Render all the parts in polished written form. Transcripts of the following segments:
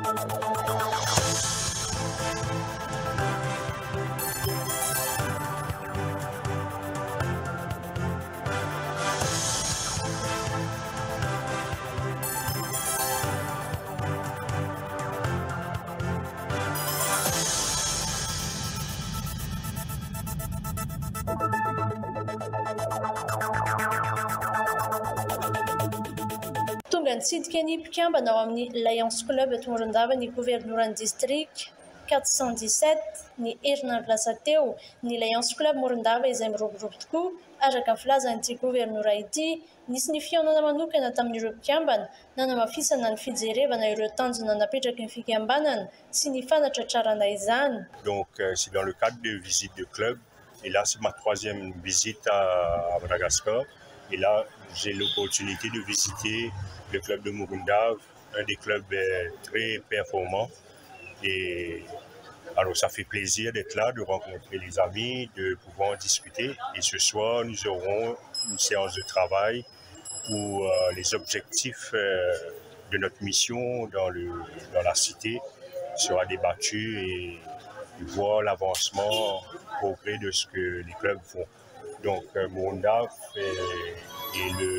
Tonga nitsidika ny mpikambana ao amin'ny Lions Club eto Morondava ny governoran'ny district 417 ny herinandro lasa teo ny Lions Club Morondava izay miroborobo tokoa araka ny filazan'ity governora ity. Nisy ny fihaonana manokana tamin'ireo mpikambana nanamafisana ny fijerevana ireo tanjona napetraky ny fikambanana sy ny fanatratrarana izany. Donc c'est dans le cadre de visite de club et là c'est ma 3e visite à Madagascar et là j'ai l'opportunité de visiter le club de Morondava, un des clubs très performants. Et alors ça fait plaisir d'être là, de rencontrer les amis, de pouvoir en discuter. Et ce soir, nous aurons une séance de travail où les objectifs de notre mission dans la cité sera débattu et voir l'avancement, le progrès de ce que les clubs font. Donc Morondava est le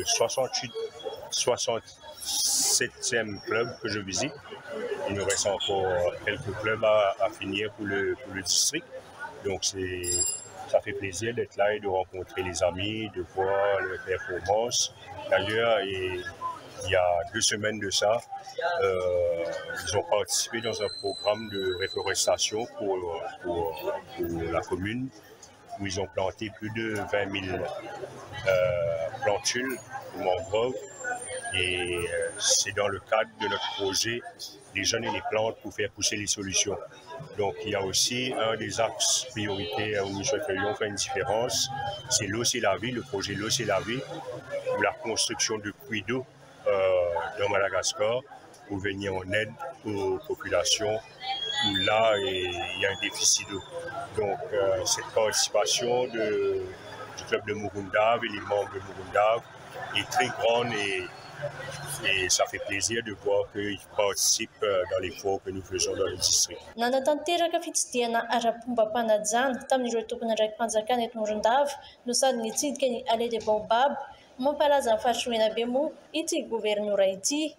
67e club que je visite. Il me reste encore quelques clubs à finir pour le district. Donc ça fait plaisir d'être là et de rencontrer les amis, de voir les performances. D'ailleurs, il y a 2 semaines de ça, ils ont participé dans un programme de réforestation pour la commune, où ils ont planté plus de 20 000 plantules de mangroves. Et c'est dans le cadre de notre projet les jeunes et les plantes pour faire pousser les solutions. Donc il y a aussi un des axes prioritaires où nous souhaiterions faire une différence, c'est l'eau c'est la vie, le projet l'eau c'est la vie, ou la construction de puits d'eau dans Madagascar pour venir en aide aux populations où là il y a un déficit d'eau. Donc cette participation du club de Morondava et les membres de Morondava est très grande et ça fait plaisir de voir qu'ils participent dans l'effort que nous faisons dans le district. Nanatanteraka fitsidiana ara-pombam-panajana tamin'ireo tompon'andraiki-panjakana eto Morondava no sady nitsidika ny Allée des Baobabs mampalaza ny fahasoena be moa ity governora ity.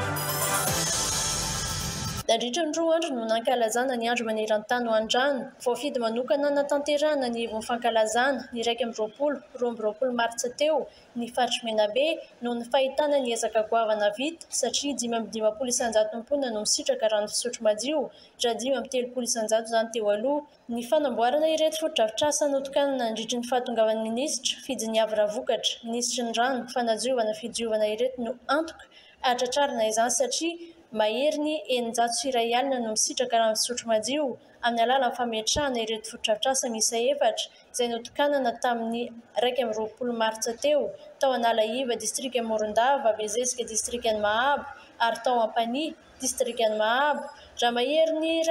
Nandritra ny 2 andro no nankalazana ny andro maneran-tany ho andrano. Voafidy manokana natanterahana ny hevon'ny fankalazana ny 1 martsa teo ny faritry Menabe no ny fahitana ny ezaka goavana vita satria 520 isanjato mponina no misitraka rano fisotro madio raha 530 isanjato izany teo aloha. Ny fanamboarana ireto fotodrafitrasa notokanana nandritry ny fahatongavan'ny minisitra Fidiniavy Ravokatra, minisitry ny rano, fanadiovana fidiovana ireto no antoka atratrarina izany satria mahery ny 900 no misitraka rano fisotro madio amin'ny alalan'ny fametrahana ireto fotodrafitrasa miisa 4 izay notokanana tamin'ny 1 martsa teo tao Analaiva district Morondava, Bezesika district Mahabo ary tao Ampani district Mahabo. Raha mahery ny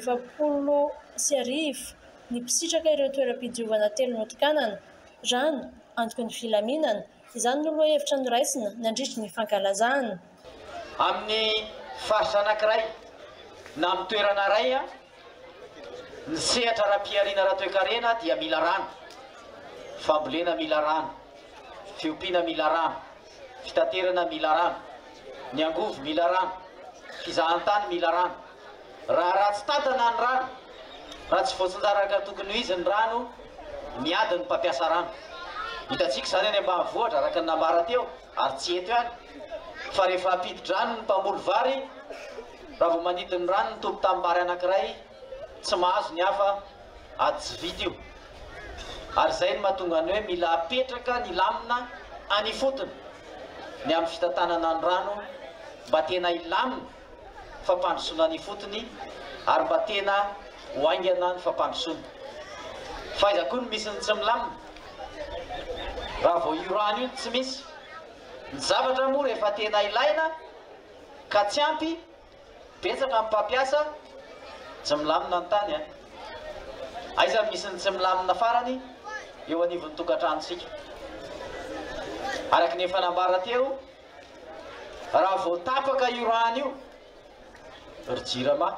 170 ny mpisitraka ireo toeram-pidiovana 3 notokanana rano antoky ny filaminana. Izany no lohahevitra noraisina nandritry ny fankalazana. Amin'ny faritra anankiray na amin'ny toerana iray ny sehatra raha-piariana raha toe-karena dia mila rano, fambolena mila rano, fiompiana mila rano, fitaterana mila rano, ny angovo mila rano, fizahantany mila rano. Raha tsy tatana ny rano, raha tsy voatsinjaraka tokony ho izy ny rano, miady ny mpampiasa rano. Hitantsika izany any ambanivohitra araka ny nambara teo ary tsy eto ihany. Fa rehefa ampidi-drano ny mpamboly vary, raha vao manidina ny rano ny tompo tanimbary anankiray, tsy mahazo ny hafa ady tsy vita io. Ary izay no mahatonga ny hoe mila apetraka ny lamina any fotony ny amin'ny fitantanana ny rano mba tena ilamina fampandrosoana ny fotony ary mba tena hoaingana ny fampandrosoana. Fa iza koa no misy ny tsy milamina. Raha vao io rano io tsy misy. Ny zavatra moa rehefa tena ilaina ka tsy ampy, betsaka amin'ny mpampiasa, tsy milamina ny tany. Aiza misy ny tsy milamina farany eo anivon'ny tokantranontsika. Araka ny efa nambara teo, raha vao tapaka io rano io ry Jirama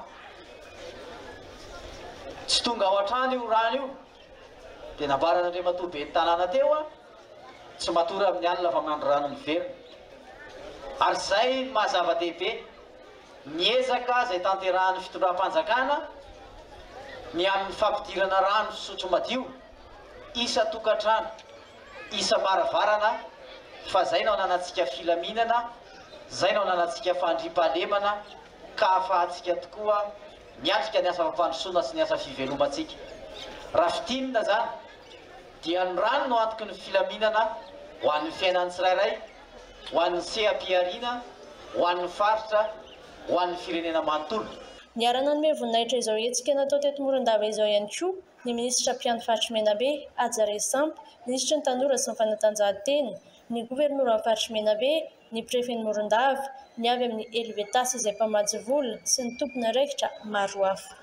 tsy tonga ao an-trano io rano io dia nambarana Andriamatoa be ny tanàna teo a tsy matory amin'ny alina fa mandro rano miverina ary zay mahazava-dehibe niezaka zay tanterahany fitondram-panjakana ny amin'ny fampidirana rano sotro madio isa tokantrano isa maravarana fa zay nao nanantsika filaminana zay nao nanantsika fandriam-pahalemana ka ahafahantsika tokoa miatrika ny asa fampandrosoana sy ny asa fivelomantsika raha fitinina zany dia ny rano no antoky ny filaminana ho an'ny fiainan'ny tsirairay ho an'ny sehampiariana ho an'ny faritra ho an'ny firenena manontolo niarana nome voninahitra izao hetsika natao teto Morondava izao ihany koa ny minisitra Piano Faritry Menabe Ajare Sampy, minisitry ny tanora sy ny fanatanjahantena, ny gobernora ny Faritry Menabe, ny prefeny Morondava, ny avy amin'ny Helvetas izay mpamajy vola sy ny tompona raikitra maro hafa.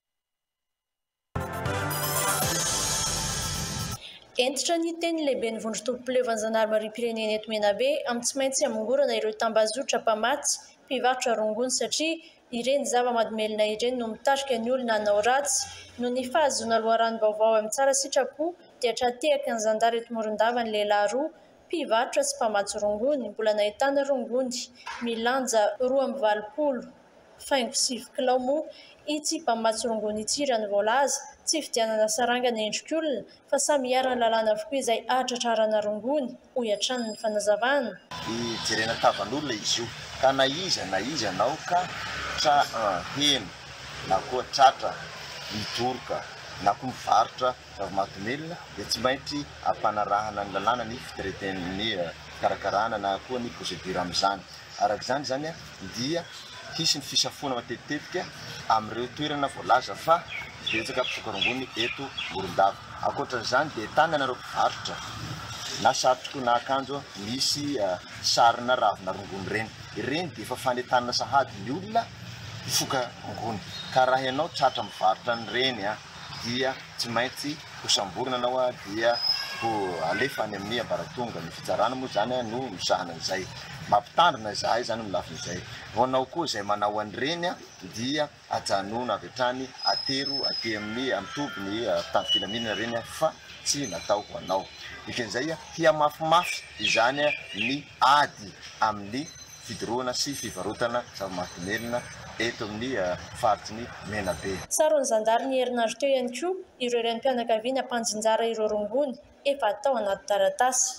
Entitra ny teny lehibe ny vondron-tompom-pileovan'ny Zandarmeriam-pirenena eto Menabe amin'ny tsy maintsy hamongorana ireo tambazotra mpamatsy, mpivarotra rongony satria ireny zava-mahadomelina ireny no mitarika ny olona hanao ratsy. Noho ny fahazoana loharanom-baovao amin'ny tsara sitrapo dia tratehaka ny zandary eto Morondava ny lehilahy roa mpivarotra sy mpamatsy rongony mbola nahitana rongony milanja 2,20 faingo 7 kilao moa itsy mpamatsy rongony itsy raha ny voalaza tsy fidianana sarangana endrik'olona fa samy hiara ny lalàna avokoa izay ahatratrarana rongony hoy hatrany ny fanazavana. Jerena tavan'olona izy io ka na izy anao ka hena na koa tratra mitoroka na koa mivarotra zava-mahadomelina dia tsy maintsy ampanarahana ny lalàna ny fitireten'ny fikarakarana na koa ny procédure amin'izany. Arak'izany zany dia hisy ny fisafoana matetika amin'ireo toerana voalaza fa betsaka mpisoka rongony eto Morondava. Ankoatran'izany dia tananareo mpivarotra na satroka na akanjo misy sarina ravina rongony ireny dia efa fanentanana sahady ny olona mifoka rongony ka raha ianao tratra mivarotra n'ireny dia tsy maintsy hosamborina anao dia ho alefa any amin'ny ambaratonga ny fitsarana moa zany no misahana an'izay mampitandrina izahay zany milafin'izay vonao koa izay manao an'ireny dia ajanona avy hatrany atero aty amin'ny tobiny tany filaminana ireny fa tsy natao ho anao dikan'izay hiamafimafy izany ny ady amin'ny fidoroana sy fivarotana zava-mahadomelina eto amin'ny faritry ny Menabe. Saron'ny zandary ny herinandro teo ihany koa ireo renim-pianakaviana hampanjinjara ireo rongony efa atao anaty taratasy.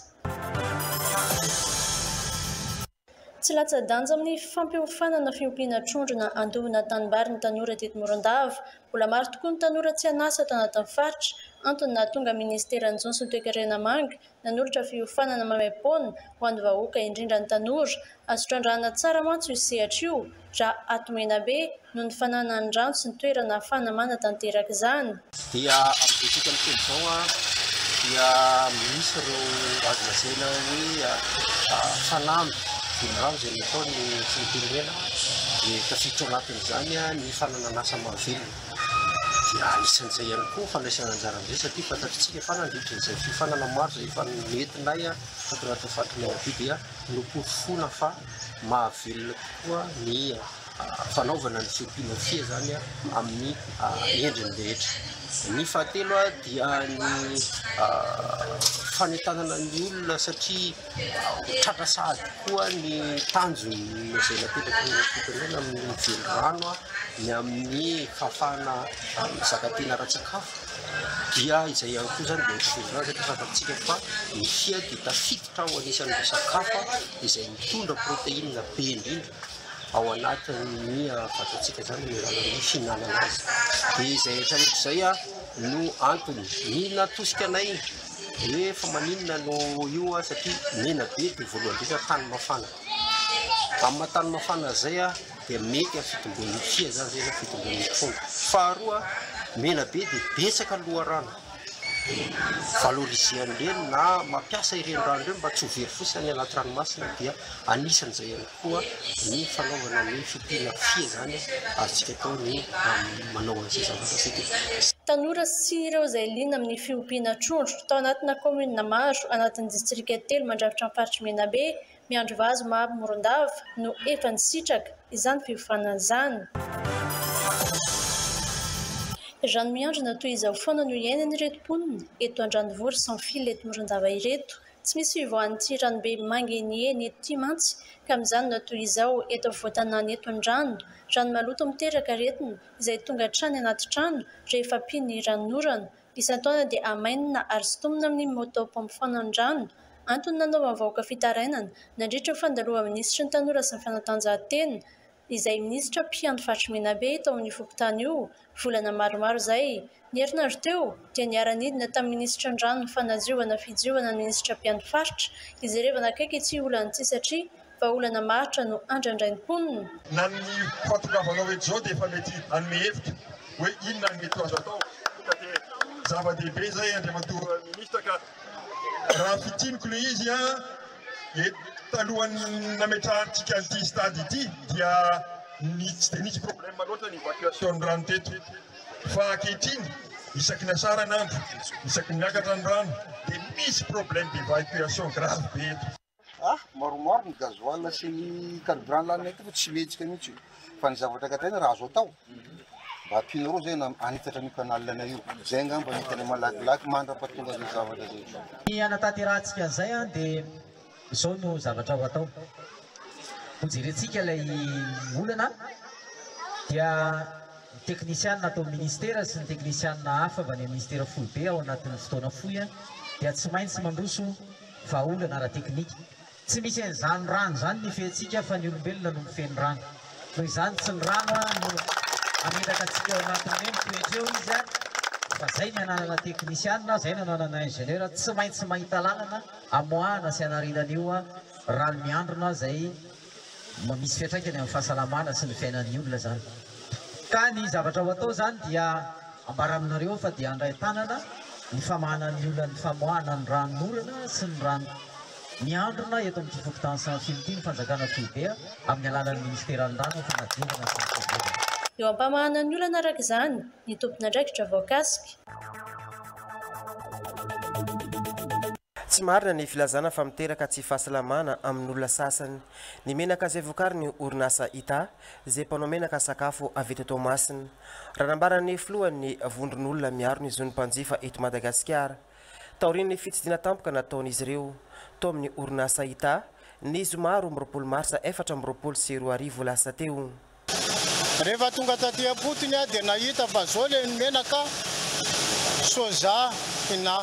Tsy latsa-danja amin'ny fampihofanana fiompiana trondrona andovina tanimbary ny tanora teto Morondava. Mbola maro tokoa ny tanora tsy hanasa tao anatin'ny faritra antony nahatonga ministeran'ny Jony sy ny toe-karena manga nanolotra fiofanana mamaim-poana ho an'ny vahoaka indrindra ny tanora. Azo trandrahana tsara mantsy io sehatra io raha ato Menabe noho ny fananany rano sy ny toerana ahafahana manatanteraka izany. Dia amin'izay ny teny izao dia misy ireo azo lazaina hoe fanampy vinirano izay nataony filoham-pirenena dia tafiditra anatin'izany ny fananan'asa mahavelona. Dia anisan'izay ihany koa fandraisana anjara amin'izay satria fantatritsika fa nandritran'izay fifanana maro izay efa nentinay tato anatin'ny faritry Menabe dia noporofoana fa mahavelona tokoa ny fanaovana ny fiompiana fia zany amin'ny endriny rehetra. Ny fahatelo dia ny fanentanana ny olona satria tratra sahady koa ny tanjony izay napetraka ny firenena amin'ny mivelorano ny amin'ny fahafahana zakatena ara-tsakafo dia izay ihany koa zany dia fivelorano satria fantatsika fa ny fia dia tafiditra ao anisan'ny sakafo izay mitondra protéine be indrindra ao anatin'ny vatantsika zany ny fihinanana azy. Dia izay rehetrarehetra izay no antony ny natosika anay hoe fa maninona no io satria Menabe dia voalohany indrindra tany mafana. Amin'ny tany mafana zay dia mety fitomboan'ny fia zany zay fitomboan'ny trondro. Faharoa Menabe dia betsaka loharano. Valorisean'ireny na mampiasa ireny rano ireny mba tsy ho very fotsiny any anaty ranomasina dia anisan'izay ihany koa ny fanaovana ny fiompiana fia zany azontsika atao ny manao an'izay zavatra. Tanora sy ireo izay liana amin'ny fiompiana trondro tao anatina komina maro anatin'ny distrika telo mandrafitra ny faritry Menabe miandro vazy mahabo morondava no efa nisitraka izany fiofanana izany. Rano miandrona toy izao foana no iainany ireto mponina eto Andranovory sans fil eto Morondava ireto. Tsy misy fivoahan'ity ranobe mangenieny eto ity mantsy ka amin'izany no toy izao eto afovoan-tanàna eto an-drano. Rano maloto miteraka aretina izay tonga hatrany anaty trano rehefa piny ny ranon'orana. Isan-taona dia amainina ary sintomina amin'ny moto-pompe fanan-drano. Antony nanaovana vahoaka fitarainana nandritra ho fandalovana minisitry ny tanora sy ny fanatanjahantena izay minisitra Mpiandry Fatrimenabe tao amin'ny fokontany io volana maromaro izay. Ny herinandro teo dia niara-nidina tamin'ny minisitra an-drano ny fanajiovana fidiovana ny minisitra Mpiandry Faritra izay revana akaiky ity olana ity satria fa olana maritra no andraindray ny mponina. Na ny fatogavanao eto izao dia efa mety hanome hevitra hoe inona ny mety azo atao. Zava-dehibe izay andriamatoa minisitra ka raha fitiniko ilay izy talohan'ny nametrahantsika an'ity stady ity dia tsy dia nisy problème loatra ny évacuation ny rano teto fa ankehitriny isaky ny asaran'andro isaky ny miakatra ny rano dia misy problème d'évacuation grave be eto. Maromaro ny gazoil sy ny carburant lanina eto fa tsy mihetsika mihitsy io fa ny zavatra katena raha azo atao mba ampinareo zay anitatra ny kanalina io zay ngamba nitany malakilaky mandrapatonga ny zavatra zay. Ny anatanterantsika an'izay dia izao no zavatra ho atao. Hojerentsika ilay olana dia teknisianina atao ministera sy ny teknisianina hafa avy any ministera foibe ao anatin'ny fotoana fohy dia tsy maintsy mandroso vahaolana ara-teknika. Tsy misy an'izany rano zany ny fentsika fa ny olombelona no mifeny rano. Noho izany tsy ny rano no ametaka antsika ao anatin'ny toetra eo izy fa zay ny ananana teknisianina, zay ny ananana ingénieur tsy maintsy mahita lalana amoahana sy anarinan'io rano miandrona zay misy fiantraikany amin'ny fahasalamana sy ny fiainan'ny olona zany. Ka ny zavatra ho atao zany dia ambara aminareo fa dia handray tanana ny famahanan'ny olona ny famoahana ny ranon'orana sy ny rano miandrona eto amin'ny fokontany sans fil ity ny fanjakana foibe amin'ny alalan'ny ministeran'ny rano fanadiovana sy ny fiainana. Eo ampamahanan'ny olana araka izany ny tompon'andraikitra voakasika. Tsy marina ny filazana fa miteraka tsy fahasalamana amin'ny olona sasany. Ny menaka izay vokariny ny orinasa ita izay mpanao menaka sakafo avy eto Toamasina. Raha nambarany filohan'ny vondron'olona miaro ny zony mpanjifa eto Madagasikara. Taorian'ny fitsidina tampoka nataon'izy ireo tao amin'ny orinasa ita ny zoma 20 marsa 2024 lasa teo. Rehefa tonga taty Apotony dia nahita fa zao le menaka soja ina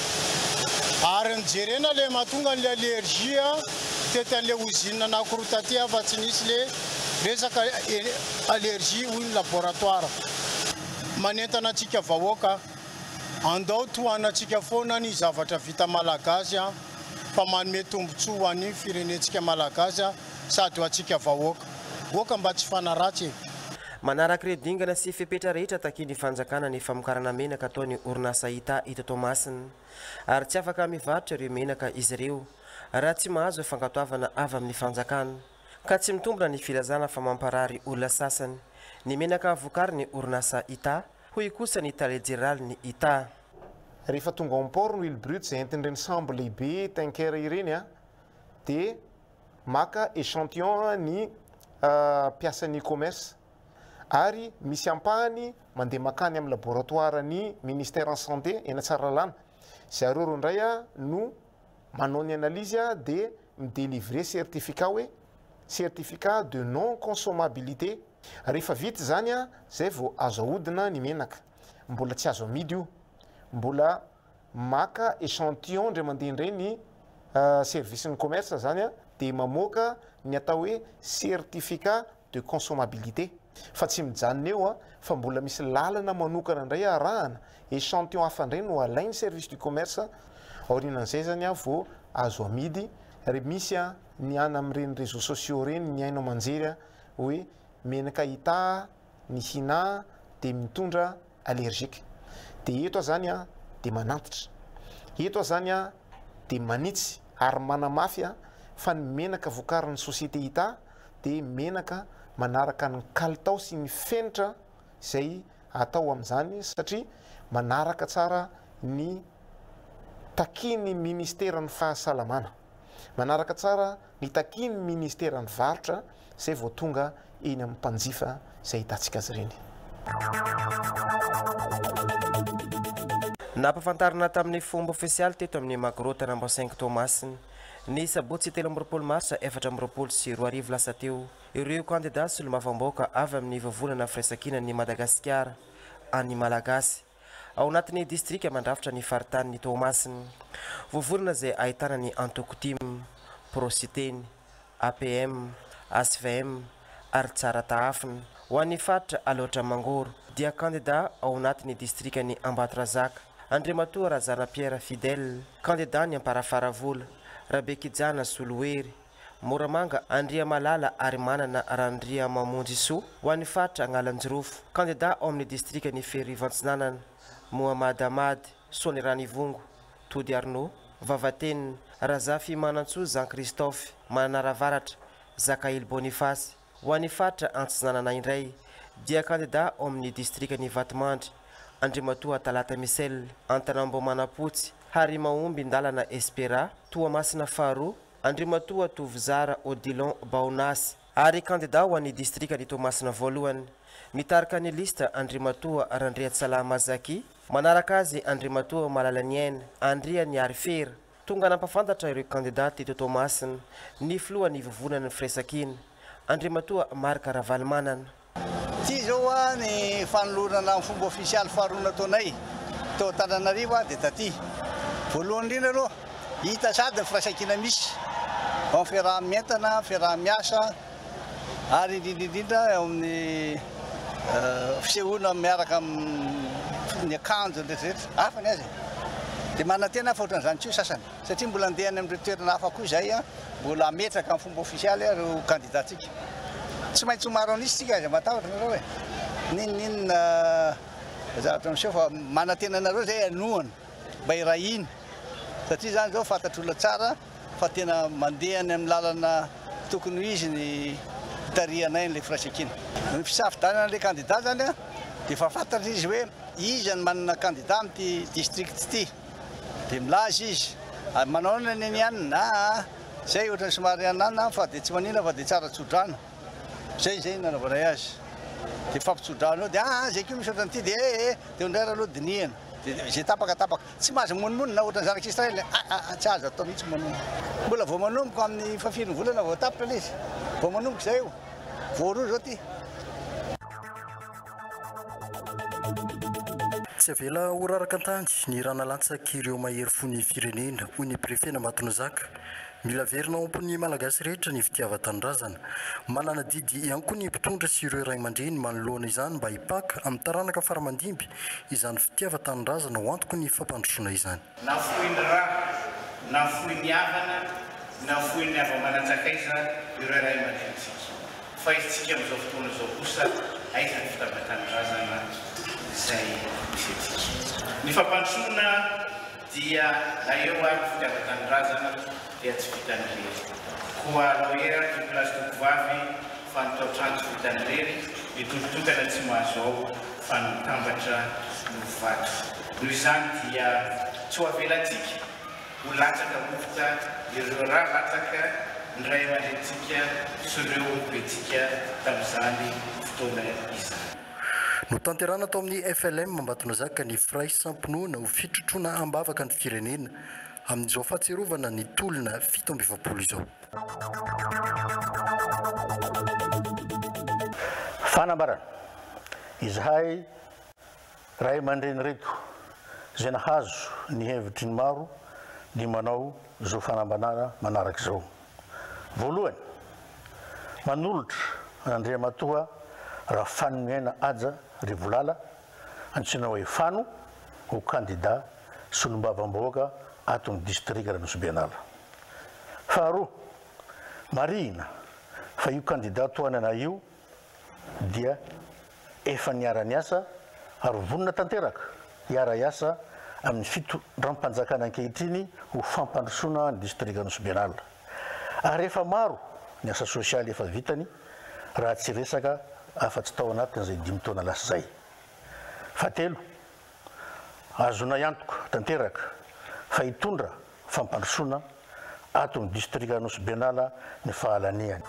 ary nijerena le mahatonga ny allergie tety an'le usine anankiroa taty fa tsy nisy le resaka allergie hoy ny laboratoire. Manentana antsika vahoaka andao tohanantsika foana ny zavatra vita malagasy fa manome tombotsoa ho an'ny firenentsika malagasy sady ho antsika vahoaka. Voaka mba tsy fanaratsy. Manaraka ireo dingana sy fepetra rehetra takin'ny fanjakana ny famokarana menaka ataon'ny orinasa ita eto Toamasina ary tsy afaka mivarotra ireo menaka izy ireo raha tsy mahazo fankatoavana avy amin'ny fanjakana ka tsy mitombona ny filazana fa mamparary olona sasany. Ny menaka vokariny orinasa ita hoy kosa ny tale général ny ita. Rehefa tonga ao am-port ny huile brute izay entin'ireny sambo lehibe tanker ireny dia maka échantillon ny mpiasan'ny commerce ary misy ampahany mandeha makany amin'ny laboratoire ny ministère en santé ena Tsaralana. Zareo rondray no manao ny analyse dia midélivrer certificat de non consommabilité. Rehefa vita zany zay vao azo ahodina ny menaka. Mbola tsy azo amidy io. Mbola maka échantillon ndray mandeha indray ny service ny commerce zany dia mamoaka ny atao hoe certificat de consommabilité. Fa tsy mijanona eo fa mbola misy lalana manokana indray arahana échantillon hafa indray no alainy service du commerce aorinan'izay zany vao azo amidy. Ary misy ny ana amin'ireny réseaux sociaux reny ny hainao manjery hoe menaka ita ny hina dia mitondra allergique. Dia eto zany dia manantitra. Eto zany dia manitsy ary manamafy fa ny menaka vokarin'ny société ita dia menaka manaraka ny kalitao sy ny fenitra izay atao amin'izany satria manaraka tsara ny takin'ny ministera ny fahasalamana. manaraka tsara nitakiny ministerany varotra zay vao tonga eny amin'ny mpanjifa zay hitantsika azy ireny. Nampafantarina tamin'ny fomba ofisialy teto amin'ny magrotana mbo 5 Tomasiny ny sabotsy 13 marsa 2024 lasa teo ireo kandida sy lomafamboaka avy amin'ny vavonana firaisankina ny Madagasikara any Malagasy ao anatin'ny distrika mandrafitra ny faritany Tomasiny. Vovonana zay ahitana ny Antokotim, Prositeny, APM, ASVM ary tsara taafiny. Ho an'ny faritra Alotra Mangoro dia kandida ao anatin'ny distrika ny Ambatrazaka Andriamatoa Razana Pierre Fidèle, kandida ny Amparafaravola, Rabekijana Soloery, Moramanga Andria Malala ary manana Randria Mamonjy Soa. Ho an'ny faritra Agnalanjirofo, kandida ao amin'ny distrika ny Ferivantsinanana, Mohamad Ahmad, Sony Ranivongo, Tody Arnaud, Vavatenina, Razafi Manantsoa Jean Christophe, Manaravaratra, Zakail Boniface. Ho an'ny faritra Antsinanana indray dia kandida ao amin'ny distrika ny Vatomandry, Andriamatoa Talata Misel, Antanambo Manapotsy, Hari Mahomby Ndalana Espera, Toamasina Faro, Andriamatoa Tovizara Odilon Baonasy ary kandida ho an'ny distrika ny Tomasina voalohany. Mitarika ny lista Andriamatoa Randriatsala Mazaki, manaraka azy Andriamatoa Malalaniaina, Andria Niarifera. Tonga nampafantatra ireo kandida teto Tomasina ny filohan'ny vovonana firaisankina Andriamatoa Marka Ravalmanana. Ty zao ny fanolorana amin'ny fomba ofisialy faharoa nataonay tao Antananarivo dia taty. Voalohany indrindra aloha hita sady ny firaisankina misy ao fiaraha-mientana, fiaraha-miasa ary indrindra eo amin'ny fisehoana miaraka amin'ny akanjo rehetrarehetra hafa ny azy. Dia manantena fa ohatran'izany tsy ho sasany satria mbola andehany amin'ireo toerana hafa koa izay mbola ametraka amin'ny fomba ofisialy ireo kandidatsika. Tsy maintsy homaro anisy tsika azy matahotra nareo hoe ninona zavatra miseho fa manantena anareo zay anohana mba irahiny satria zany zao fantatr'olona tsara fa tena mandehany amin'ny lalana tokony ho izy ny hitarihanay n'ilay firaisankina. Ny fisafidianana ilay kandida zany dia efa fantatra izy hoe izy ny manana kandida amin'ity district ity dia milaza izy ary manao ny ihany na zay ohatrany somary anana fa dia tsy manina fa dia tsara tsodrano. Zay nanaovanay azy dia fampitsodrano dia zay koa misy ohatran'ity dia dia ndray raha aloha dinihana dia zay tapakatapaka tsy mahazo monmonina ohatran'ny zanak'Israely tsy azo atao mihitsy monmonina. Mbola vao manomboka amin'ny fafiriny volana vao tapitra ilay izy vao manomboka izay io voaroa zao ty. Tsy avela ho raraka an-tany ny ranalatsaka ireo mahery fo ny firenena hoy ny prefet Ambatonazaka. Mila verina ao ampon'ny malagasy rehetra ny fitiavan-tanindrazana. Manana didy ihany koa ny mpitondra sy ireo ray aman-dreny manoloana izany mba hipaka amin'ny taranaka faramandimby izany fitiavan-tanindrazana ho antoko ny fampandrosoana izany. Na fohy ny rà, na fohy ny havana, na fohy ny hava-mananjakaiza ireo ray aman-drenintsika. Fa izitsika amin'izao fotoana izao kosa aiza ny fitiavan-tanindrazana izay misy antsika. Ny fampandrosoana dia na eo ary fitiavan-tanindrazana dia tsy vitan'irery. Koa loera ty plasy tokovavy fa nitaotranto vitan'irery mitototokana tsy mahazo ao fa nitambatra no vato. Noho izany dia tsy ho avelantsika ho latsaka mofoka ireo raha latsaka ny ray aman-drenitsika sy ireo olombentsika tamin'izany fotoana izany. No tanterana tao amin'ny FLM Ambatonazaka ny firaisamponoana ho fitrotroana ambavaka ny firenena amin'izao fahatsiarovana ny tolona 720 izao. Fanambarana izahay ray aman-dreny reto izay nahazo ny hevitry ny maro ny manao zao fanambanana manaraka izao. Voalohany manolotra Andriamatoa Rafanomiaina Aja Rivolala antsoina hoe Fano ho kandida solombavam-bahoaka ato amin'ny distrika Ranosy-Bianala. Faharoa marihina fa io kandida toanana io dia efa niara-niasa ary vonona tanteraka hiara-iasa amin'ny fitondram-panjakana ankehitriny ho fampandrosoana ny distrika Ranosy-Bianala. Ary efa maro ny asa sosialy efa vitany raha tsy resaka afa-tsy tao anatin'izay 5 taona lasa zay. Fahatelo azona iantoka tanteraka fa hitondra fampandrosoana ato ny district Anosy Benala ny fahalaniany.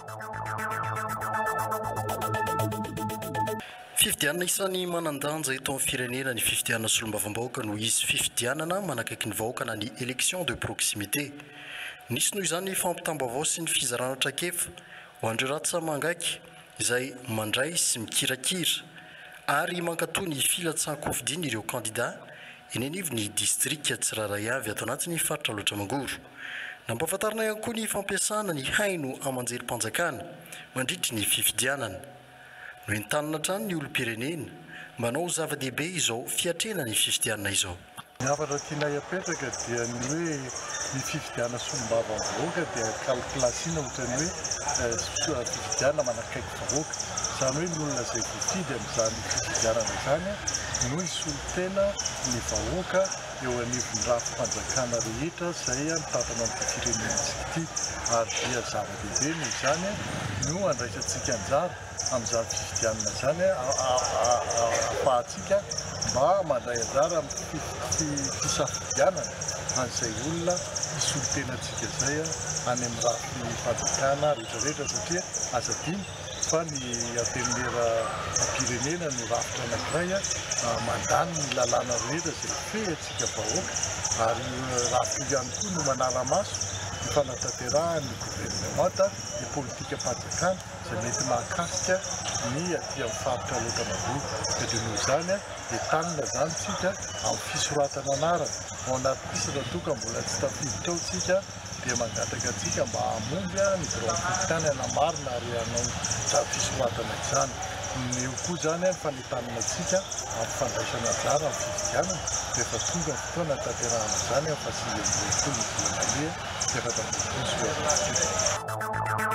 Fifidianana isan'ny manandanja eto amin'ny firenena ny fifidianana solombavambahoaka no izy fifidianana manakaiky ny vahoaka ny élection de proximité. Nisy noho izany fampitam-baovao sy ny fizarana traikefa ho andreo ratsy mangaiky izay mandray sy mikirakira ary mankatoa ny filatsan-kofidiana ireo candidat eny anivo ny district Tsiraray avy ato anatin'ny faritra loatra mangoro. Nampahafantarina ihany koa ny fampiasana ny haino amanjerim-panjakana mandritry ny fifidianana. No entanina hatrany ny olom-pirenena manao zava-dehibe izao fiatrena ny fifidianana izao. Ny hafatra tianay apetraka dia ny hoe ny fifidiana solombavambahoaka dia kalkulasiana ohatrany hoe fifidiana manakaiky vahoaka. Izany hoe ny olona izay voafidy amin'izany fifidianana izany no hisolotena ny vahoaka eo anivon'ny rafim-panjakana rehetra izay mitantana amin'ny firenentsika ity. Ary dia zava-dehibe no izany no andraisantsika anjara amin'izany fifidianana izany ahafahantsika mba mandray anjara amin'ny fisafidianana an'izay olona hisolotenantsika izay any amin'ny rafim-panjakana rehetrarehetra satria aza dimy fa ny atenera pirenena no rafitra anankiray mandany ny lalàna rehetra izay fehantsika vahoaka ary rafitra ihany koa no manara-maso ny fanatanterahany gouvernemanta ny politika panjakana izay mety mahakasika ny aty amin'ny faritra loatra mangoro. Dia noho izany dia tanina zany tsika amin'ny fisoratana anarana ao anaty pisana toka mbola tsy tafiditra ao tsika dia mangataka atsika mba hamonjy ny fitanana marina ary hanao fisoratana izany. Eo koa zany ny fanetanana atsika amin'ny fandraisana anjara amin'ny fifidianana rehefa tonga ny fotoana tanterahana izany amin'ny fasiam-boakolo ny volamania efatra ambin'ny folo.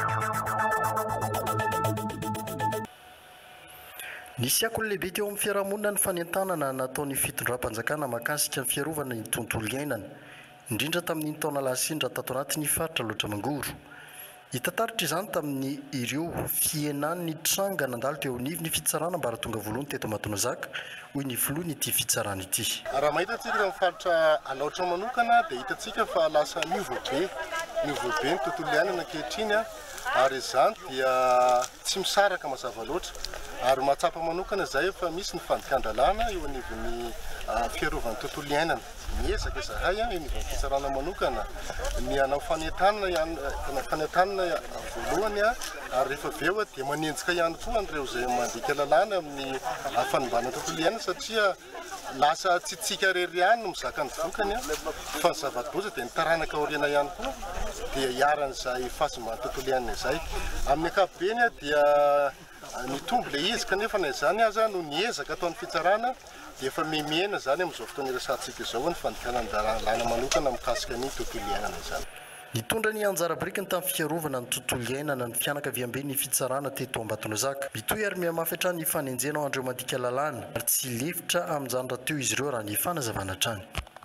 Nisy akolo lehibe teo amin'ny fiarahamonina ny fanentanana nataon'ny fitondram-panjakana mahakasika ny fiarovana ny tontolo iainana indrindra tamin'ny taona lasindra tato anatin'ny faritra loatra mangoro. Hitataritra izany tamin'ny ireo fienan'ny tranga nandalo teo anivo ny fitsarana mba tonga voalohany teto Matonozaka hoy ny filoha ity fitsarana ity. Raha mahita antsika amin'ny faritra Alaotra manokana dia hitantsika fa lasa miova be ny tontolo iainana ankehitriny ary izany dia tsy misaraka mazava loatra ary mahatsapa manokana izay fa misy ny fandikan-dralana eo anivon'ny fiarovan'ny tontolo iainana. Miezaka izahay eny fitsarana manokana ny hanao fanentanana voalohany ary rehefa aveo dia manenjika ihany koa an'ireo izay mandika lalàna amin'ny fanombanana tontolo iainana satria lasa tsy tsika rery ihany no mizaka ny vokany fa ny zava-doza dia ny taranaka aoriana ihany koa dia hiaran'izay fahasimban'ny tontolo iainana izay. Amin'ny ankapobeny dia mitombo ilay izy kanefa na izany aza no niezaka ataon'ny fitsarana dia efa memena zany amin'izao fotoana irasantsika izao ny fandikana lalàna manokana mikasika ny tontolo iainana izany. Nitondra ny anjara birikiny tamin'ny fiarovana ny tontolo iainana ny fianakaviam-be ny fitsarana teto Ambatonozaka. Mitohy ary mihamafy hatrany ny fanenjena ao andreo mandika lalàna ary tsy lefitra amin'izany raha teo izy ireo raha ny fanazavana hatrany.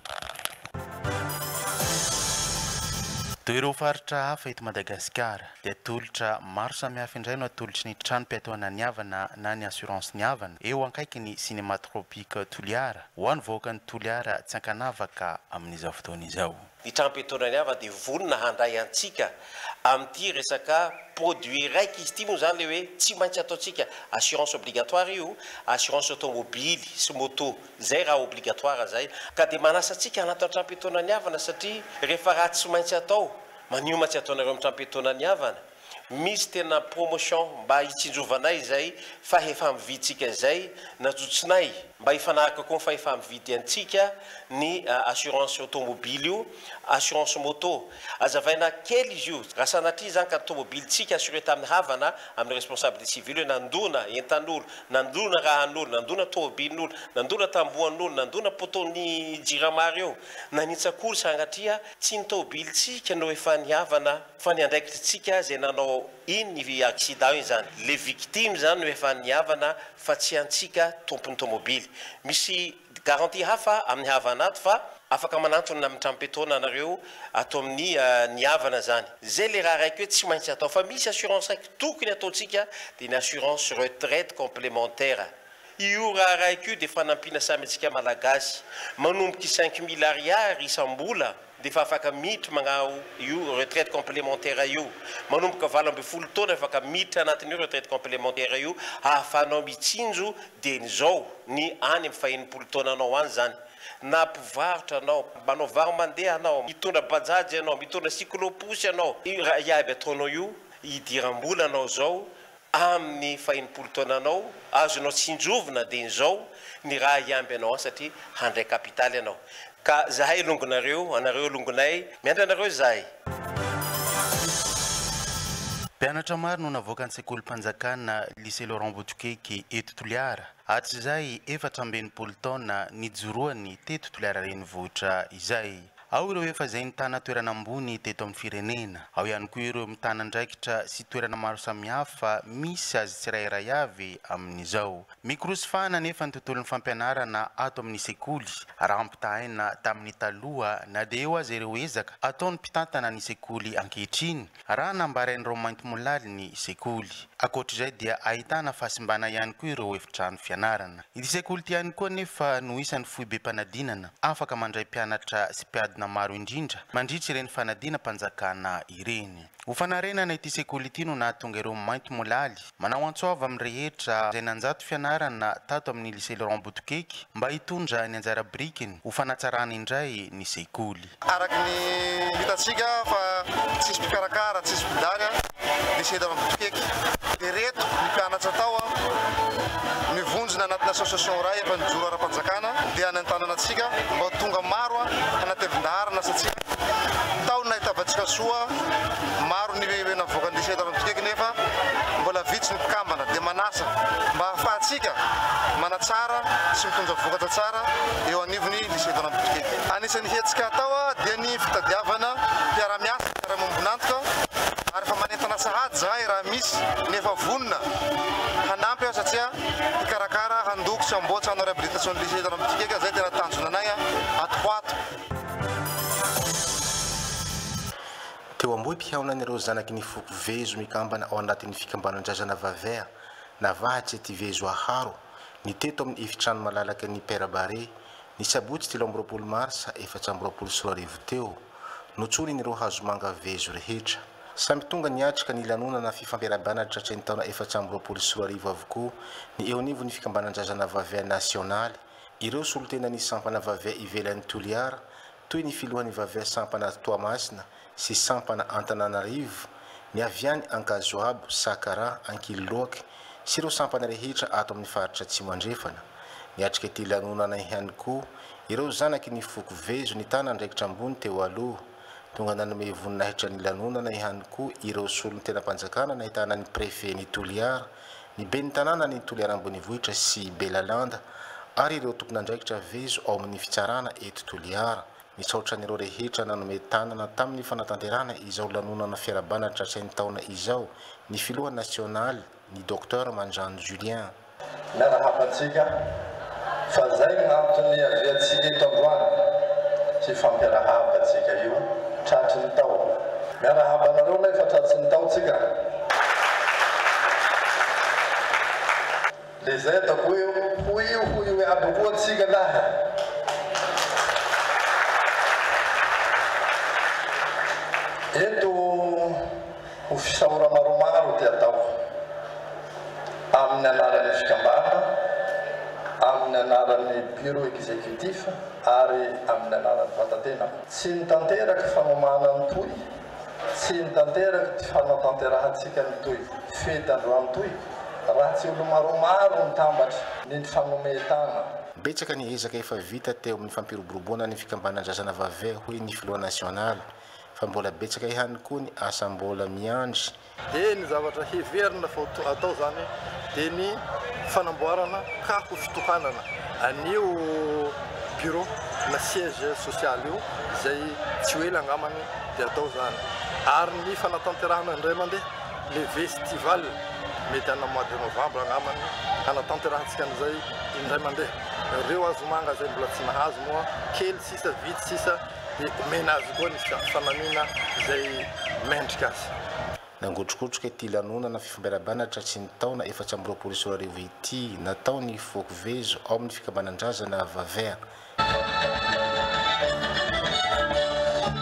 Toereo faritra hafa eto Madagasikara dia tolotra maro samihafa indray no atolotry ny tranom-piatoana ny havana na ny assurance ny havana eo ankaiky ny cinématropika Toliara ho an'ny vahoaka ny Toliara tsy ankanavaka amin'izao fotoana izao. Ny tranom-piatoana ny havana dia vonona handray antsika amin'ity resaka produit raiky izy ity moa zany le hoe tsy maintsy ataontsika assurance obligatoire io, assurance automobile sy moto zay raha obligatoire zay ka dia manasa antsika anatin'ny tranom-piatoana ny havana satria rehefa raha tsy maintsy atao manio tsy ataonareo amin'ny tranom-piatoana ny havana. Misy tena promotion mba hitsinjovanay zay fa efa mividitsika zay najotsonay mba hifanaraka koa fa efa mividy antsika ny assurance automobile io, assurance moto. Azavaina kely izy io raha sanatria zany ka automobiletsika assuré tamin'ny havana amin'ny responsabilité civile hoe nandona entan'olo, nandona rahan'olo, nandona tomobilin'olo, nandona tambohan'olo, nandona poton'ny jiramary eo, nanitsakory sanatria tsy ny tomobiletsika no efa ny havana fa ny andraikitritsika zay nanao iny ny accident iny zany. Les victimes zany no efa ny havana fa tsy antsika tompon'ny tomobily. Misy garantie hafa amin'ny havana ato fa afaka manantona amin'ny tranom-piatoana anareo ato amin'ny ny havana zany. Zay le raha raiky hoe tsy maintsy atao fa misy assurance raiky tokony ataontsika dia ny assurance retraite complémentaire. Io raha raiky io dia fanampiana samy antsika malagasy manomboky 5 000 ariary isam-bola dia efa afaka miditra magnao io retraite complémentaire io manomboka 20 taona afaka miditra anatin'io retraite complémentaire io ahafanao mitsinjo dia nizao ny any amin'ny faha-20 taona anao any zany na mpivarotra anao manao vary mandeha anao mitondra bajagy anao mitondra cycloposy anao io raha iaby ataonao io hidiram-bola anao zao amin'ny faha-20 taona anao azonao tsinjovina dia nizao ny raha iamby anao satria handray kapitaly anao ka zahay longonareo anareo longonay miandra anareo zahay mpianatra maro no navoaka ny sekolim-panjakana lycée Laurent Botokeky eto Toliara aty izay efatra ambinipolo taona nijoroany teto Toliara renivohitra izay ao ireo efa izay nitana toerana ambony teto amin'ny firenena ao ihany koa ireo mitana andraikitra sy toerana maro samihafa misy azy tsirairay avy amin'izao mikrosifana nefa ny tontolon'ny fampianarana ato amin'ny sekoly raha ampitahaina tamin'ny taloha na dia eo azy ireo ezaka ataony mpitantana ny sekoly ankehitriny raha nambarain'ireo mainty molaly ny sekoly akoatr'izay dia ahitana fahasimbana ihany koa ireo efitrano fianarana ity sekoly ty ihany koa nefa no isan'ny fohy be mpanadinana afaka mandray mpianatra sy mpiadina maro indrindra mandritra ireny fanadina-mpanjakana ireny ho fanarenana ity sekoly ity no nahatonga ireo mainty molaly manao antsoava amin'ny rehetra izay nanjato fianarana tato amin'ny lycée Laurent Botokeky mba hitondra ny anjara birikiny ho fanatsarana indray ny sekoly araky ny hitatsika fa tsisy mpikarakara tsisy mpidary lycée Laurent Botokeky dia reto ny mpianatra tao mivonjona anatin'ny association ray efa nijoro ara-panjakana dia anantanana atsika mba tonga maro anatevindaharana satsia tao nahitavatsika soa maro ny navoaka ny lycée Laurent Botokeky nefa mbola vitsy ny mpikambana dia manasa mba ahafahantsika manatsara sy mitondra vokatra tsara eo anivony lycée Laurent Botokeky anisan'ny hetsika atao dia ny fitadiavana mpiara-miasa mpiara-mambonantoka ary fa manentana sahady zahay raha misy nefa vonona hanampy aho satria hikarakara handoko sy amboatra hanao réhabilitation ny lycée Laurent Botokeky zay tena tanjona anay atoato teo amboy mpihaonan'ireo zanaky ny foko vezo mikambana ao anatin'ny fikambanan-drazana vavea navahatry ty vezo aharo ny teto amin'ny efitrano malalaka ny Perabare ny sabotsy 17 marsa 2024 teo notsonin'ireo hazo manga vezo rehetra samby tonga niatrika ny lanonana fifampiarabana tratrany taona 2024 avokoa ny eo anivo ny fikambanan-drazana vavea nasionaly ireo solotena ny sampana vavea ivelan'ny Toliara toy ny filohan'ny vavea sampana Toamasina sy sampana Antananarivo ny aviany Ankazoabo Sakara Ankiloky sy ireo sampana rehetra ato amin'ny faritra Atsimo andrefana niatrika ty lanonana ihany koa ireo zanaky ny foko vezo ny tana andraikitra ambony teo aloha tonga nanome voninahitra ny lanonana ihany koa ireo solony tena mpanjakana nahitana ny préfet ny Toliara ny ben'ny tanàna ny Toliara ambonivohitra sy Belalanda ary ireo tompon'andraikitra vezo ao amin'ny fitsarana eto Toliara nitsaotran'ireo rehetra nanome tanana tamin'ny fanatanterana izao lanonana fiarabana tratrainy taona izao ny filoha nasionaly ny docteur Manjano Julien miarahabatsika fa zay gn'antony aviatsika eto androany sy fampiarahabatsika io tratry ny tao miarahabanareo nefa tratry ny tao tsika le zay atako hoe hoio aby koa tsika laha eto ho fisaora maromaro ty atao amin'ny anaran'ny fikambana amin'ny anaran'ny bureau exécutif ary amin'ny anaran'ny vatatena tsy nitanteraky fanomana ny toy tsy nitanteraky ty fanatanterahatsika ny toy fety androany toy raha tsy olo maromaro nitambatry ny fanometana betsaka ny ezaka efa vita teo amin'ny fampiroboroboana ny fikambanan-drazana vavea hoe ny filoha nasionaly fa mbola betsaka ihany koa ny asa mbola miandry dia ny zavatra heverina fa atao zany dia ny fanamboarana kako fitohanana anio bureau na siège social io zay tsy hoe langamany dia atao zany ary ny fanatanterahana indray mandeha le festival mety ana mois de novembre angamany hanatanterahantsika an'izay indray mandeha ireo azomanga zay mbola tsy nahazo moa kely sisa vity sisa dia mena azy koa ny fanamina zay mendrika azy nangotrokotroka ty lanonana fifampiarabana tratsy ny taona 2024 ity nataony foko vezo ao amin'ny fikambanan-drazana vavea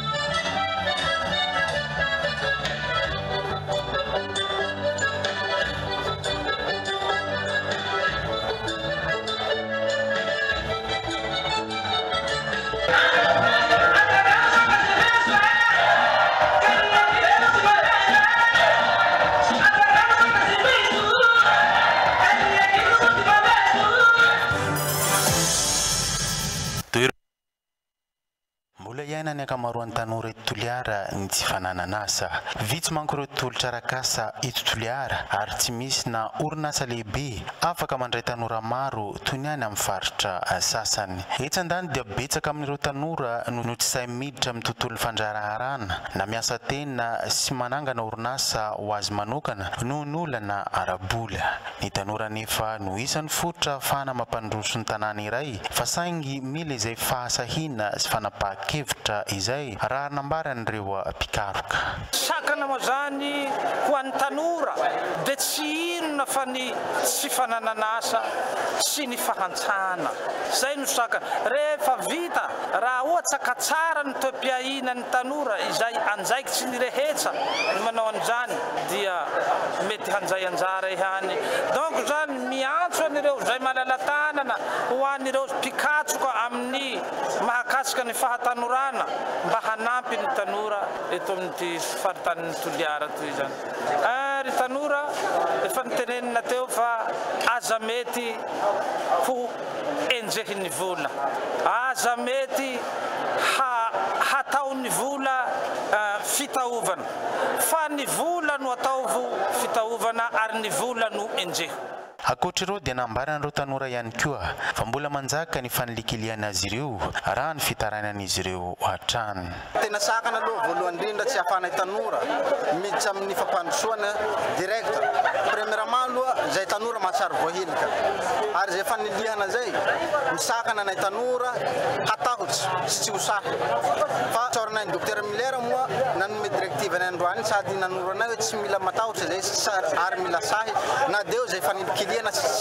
ilaina ny akamaroan'ny tanora eto Toliara ny tsy fananana asa. Vitsy manko ireo tolotra arak'asa eto Toliara ary tsy misy na orinasa lehibe afaka mandray tanora maro toy ny any amin'ny faritra sasany. Etsandany dia betsaka amin'ireo tanora no tsy sahy miditra amin'ny tontolon'ny fandraharahana na miasa tena sy manangana orinasa ho azy manokana no olana arabola. Ny tanora nefa no isan'ny fototra ahafahana mampandroso ny tanàna iray fa saingy mila izay fahasahina sy fanapahan-kevitra izay raha nambaran'ireo mpikaroka. Sakana moa zany ho an'ny tanora dia tsy inona fa ny tsy fananana asa sy ny fahantsana. Zay no sakana. Rehefa vita raha ohatsaka tsara ny toepiahina ny tanora izay anjaika tsy nirehetsa ny manao an'izany dia mety hanjay anjara ihany. Donc zany miantso an'ireo zay malala-tanana ho an'ireo mpikatsoka amin'ny mahakasika ny fahatanorana mba hanampy ny tanora eto amin'ity faritanin'ny Toliara toy zany. Ary tanora efa nitenenina teo fa aza mety ho enjehy ny vola, aza mety hatao ny vola fitaovana, fa ny vola no ataovo fitaovana ary ny vola no enjeho. Ankoatr'ireo dia nambaran'ireo tanora ihany koa fa mbola manjaka ny fanelikiliana azy ireo raha ny fitaranan'izy ireo hatrany. Tena sakana aloha voalohany indrindra tsy hafanay tanora miditra amin'ny fampandrosoana direct. Premièrement aloha zay tanora mahatsara voahilika ary zay fanilihana zay misakana nay tanora hatahotsy sy tsy hosahy. Fa tsoranay ny docteur Miller moa nanome directive ny androany sady nanoranay hoe tsy mila matahotsy zay ary mila sahy na deo zay faniliki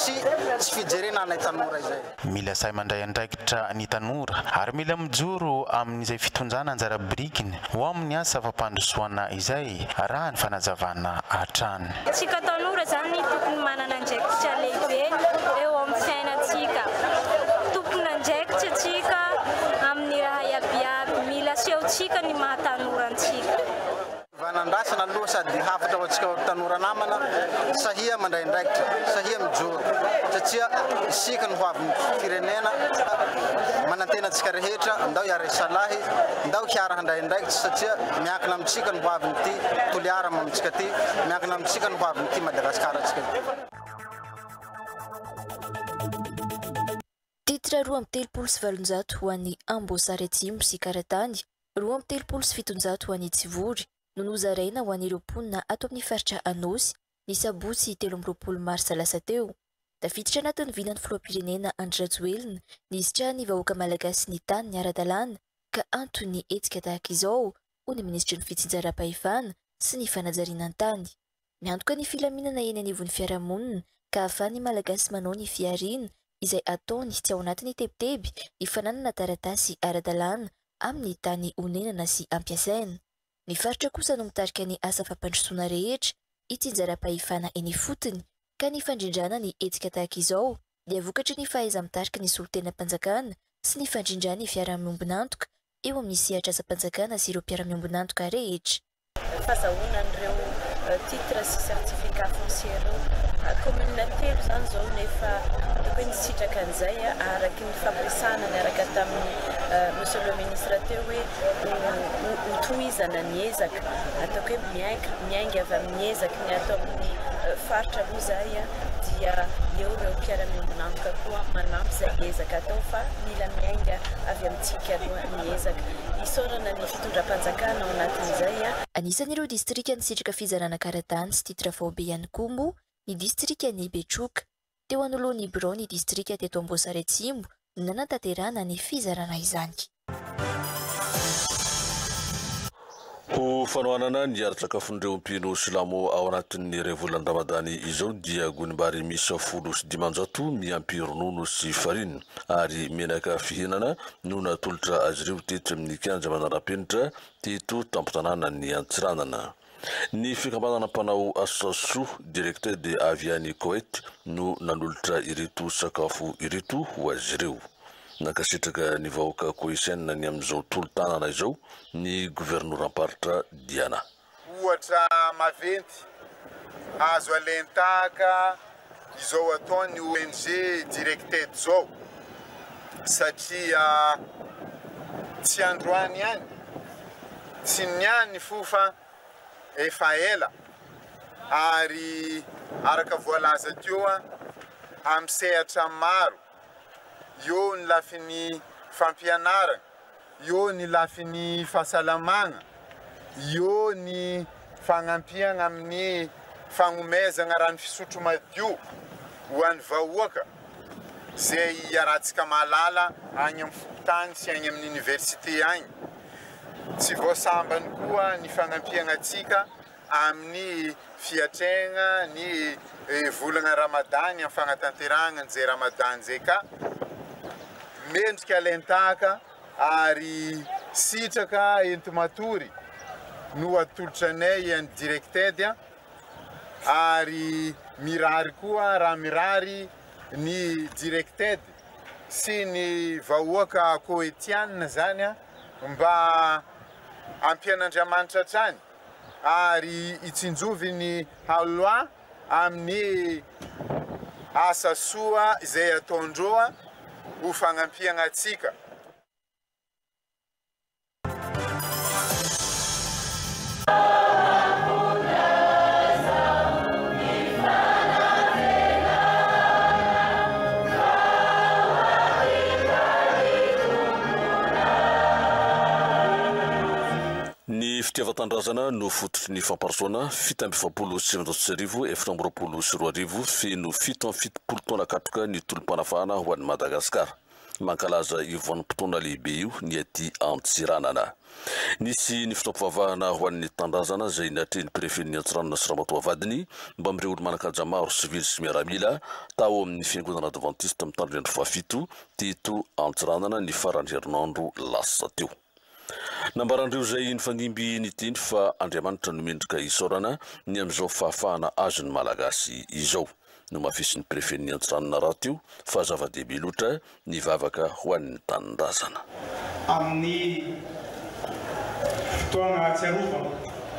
mila sahy mandray andraikitra ny tanora ary mila mijoro amin'izay fitonjana anjara birikiny ho amin'ny asa fampandrosoana izay raha ny fanazavana hatrany. Tsika tanora zany tokony manana andraikitra lehibe eo amin'ny fiainantsika. Tokony andraikitra tsika amin'ny raha iabiaby, mila sehontsika ny mahatanoranntsika. Vanandrasana aloha sady hafatra ho antsika tanora namana sahia mandray andraikitra, sahia mijoro satria isika no ho avin'ny firenena manantena antsika rehetra andao hiara salahy, andao hiara handray andraikitra satria miankina amintsika no ho avin'ity Toliara amintsika ty, miankina amintsika no ho avin'ity Madagasikara antsika ty. Titra 2.7 ho an'ny Ambosary Atsimo sy Karatany, 2.7 ho an'ny Tsivory, no nozaraina ho an'ireo mponina ato amin'ny faritra Anosy ny sabotsy 13 Marsa lasa teo. Tafiditra anatin'ny vilan'ny filoham-pirenena Andry Rajoelina ny isitrahany vahoaka malagasy ny tany ny ara-dalàna ka antony hetsika tahaka izao ho ny ministry ny fitsinjaram-pahefana sy ny fanajariana tany. Miantoka ny filaminana eny anivon'ny fiarahamonina ka ahafahan'ny malagasy manao ny fiariana izay ataony tsy ao anatin'ny tebiteby ny fananana taratasy ara-dalàna amin'ny tany onenana sy ampiasaina. Ny faritra kosa no mitarika ny asa fampandrosoana rehetra itsinjaram-pahefana eny fotony ka ny fandrindrana ny hetsika tahaka izao dia vokatry ny fahaiza-mitarika ny solotenam-panjakana sy ny fandrindrana ny fiaraha-miombonantoka eo amin'ny sehatra asa-panjakana sy ireo mpiara-miombonantoka rehetra. Fahazahoana an'ireo titre sy certificat foncier commune telo zany zao nefa tokony nisitraka an'izay araky ny fampiresana ny araka tamin'ny monsieur le ministre teo hoe hotohizana ny ezaka ataoko hoe miainga avy amin'ny ezaka ny atao amin'ny faritra aloha zay dia eo ireo mpiara-miombonantoka koa manampy izay ezaka atao fa mila miainga avy amintsika aloha ny ezaka isaorana ny fitondram-panjakana ao anatin'izay. Anisan'ireo distrika nisitraka fizarana Karatany sy titra vaobe ihany koa moa ny distrika ny Betroka. Teo anolohan'ny Ibron ny distrika teto Ambosary Atsimo no nanantanterahana ny fizarana izany. Ho fanohanana ny ara-tsakafon'ireo mpino silamo ao anatin'ny iray volan'ny Ramadany izao dia gonimbary misy 10 miampy ronono sy farine ary menaka fihinana no natolotra azy ireo teto amin'ny kianja manara-penitra teto tampotanana ny Antsiranana. Ny fikambanana mpanao asa soa directeur de Aviany Koet no nanolotra ireto sakafo ireto ho azy ireo. Nakasitraka ny vahoaka koisenina ny amin'izao tolo-tanana izao ny governoram-paritra Diana. Ohatra maventy azo alentaka izao ataony ONG directed zao satria tsy androany ihany tsy niany fofa efa ela ary araka voalaza teo amin'ny sehatra maro eo ny lafiny fampianarana eo ny lafiny fahasalamagna eo ny fagnampiana amin'ny fagnomezana rano fisotro madio ho an'ny vahoaka zay iarahantsika malala agny amin'ny fokontany sy agny amin'ny université agny tsy voasambany koa ny fagnampiana atsika amin'ny fiatrena ny volana ramadany amin'ny fagnatanterahana zay ramadany zay ka mendrika lentaka ary sitraka entomatory no atolotranay any directedia ary mirary koa raha mirary ny directed sy ny vahoaka koetianina zany mba ampian'Andriamanitra trany ary itsinjovy ny haloa amin'ny asa soa izay ataondroa ho fagnampiana atsika. Ny fitiavan-tandrazana no fototry ny famparasoana fito amby efapolo sy sivinjato sy arivo efatra amby roapolo sy roa arivo feno fito amby fitopolo taona katroka ny tolom-panafahana ho an'ny Madagasikara. Mankalaza io vanim-potoana lehibe io ny aty Antsiranana. Nisy ny fitampivavahana ho an'ny tandrazana zay natreny prefet-ny Antsiranana sy Ramatoa vadiny mba amin'ireo olo manan-kaja maro sivily sy miaramila tao amin'ny fiangonana Adventiste amin'ny tandrony fahafito teto Antsiranana ny faran'ny herinandro lasa teo. Nambarandreo zay ny fangimby ny teny fa Andriamanitra no mendrika isaorana ny amin'izao fahafahana azony malagasy izao. No mafisy ny prefet-ny Antsiranana raha teo fa zava-dehibe loatra ny vavaka ho an'ny tandrazana. Amin'ny fotoana atsiarova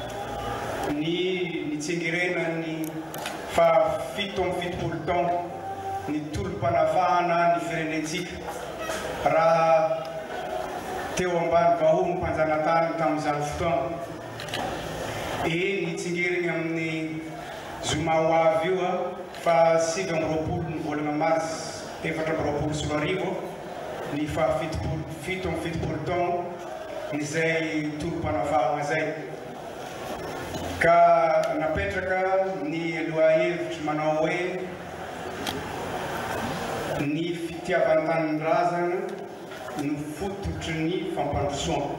ny nitsengerena ny fa fito amby fitopolo taona ny tolom-panavahana ny firenentsika raha teo ambany vahono mpanjanatany tamin'izany fotoana. Nitsengereny amin'ny zoma ho avy io fa 7 amby roapolo ny volana mars 4 amby roapolo sy roa arivo ny fa fito amby fitopolo taona izay tolom-panavahana zay. Ka napetraka ny lohahevitra manao hoe ny fitiavan-tanindrazana no fototry ny fampandrosoana.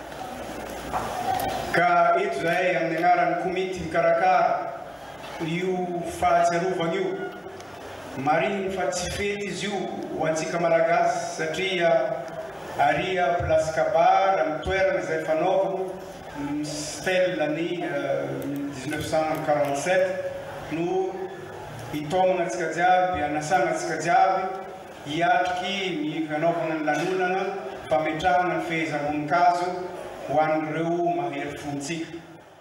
Ka eto zahay amin'ny agnaran'ny komity mikarakara io fahatsiarovana io. Mariny fa tsy fety izy io ho antsika malagasy satria aria place Kabar amin'ny toerana izay fanaovana stelle ny 1947 no hitomana antsika jiaby, anasana antsika jiaby hiatriky ny fanaovana ny lanonana fametrahana ny fehezam-boninkazo ho an'ireo mahery fontsika.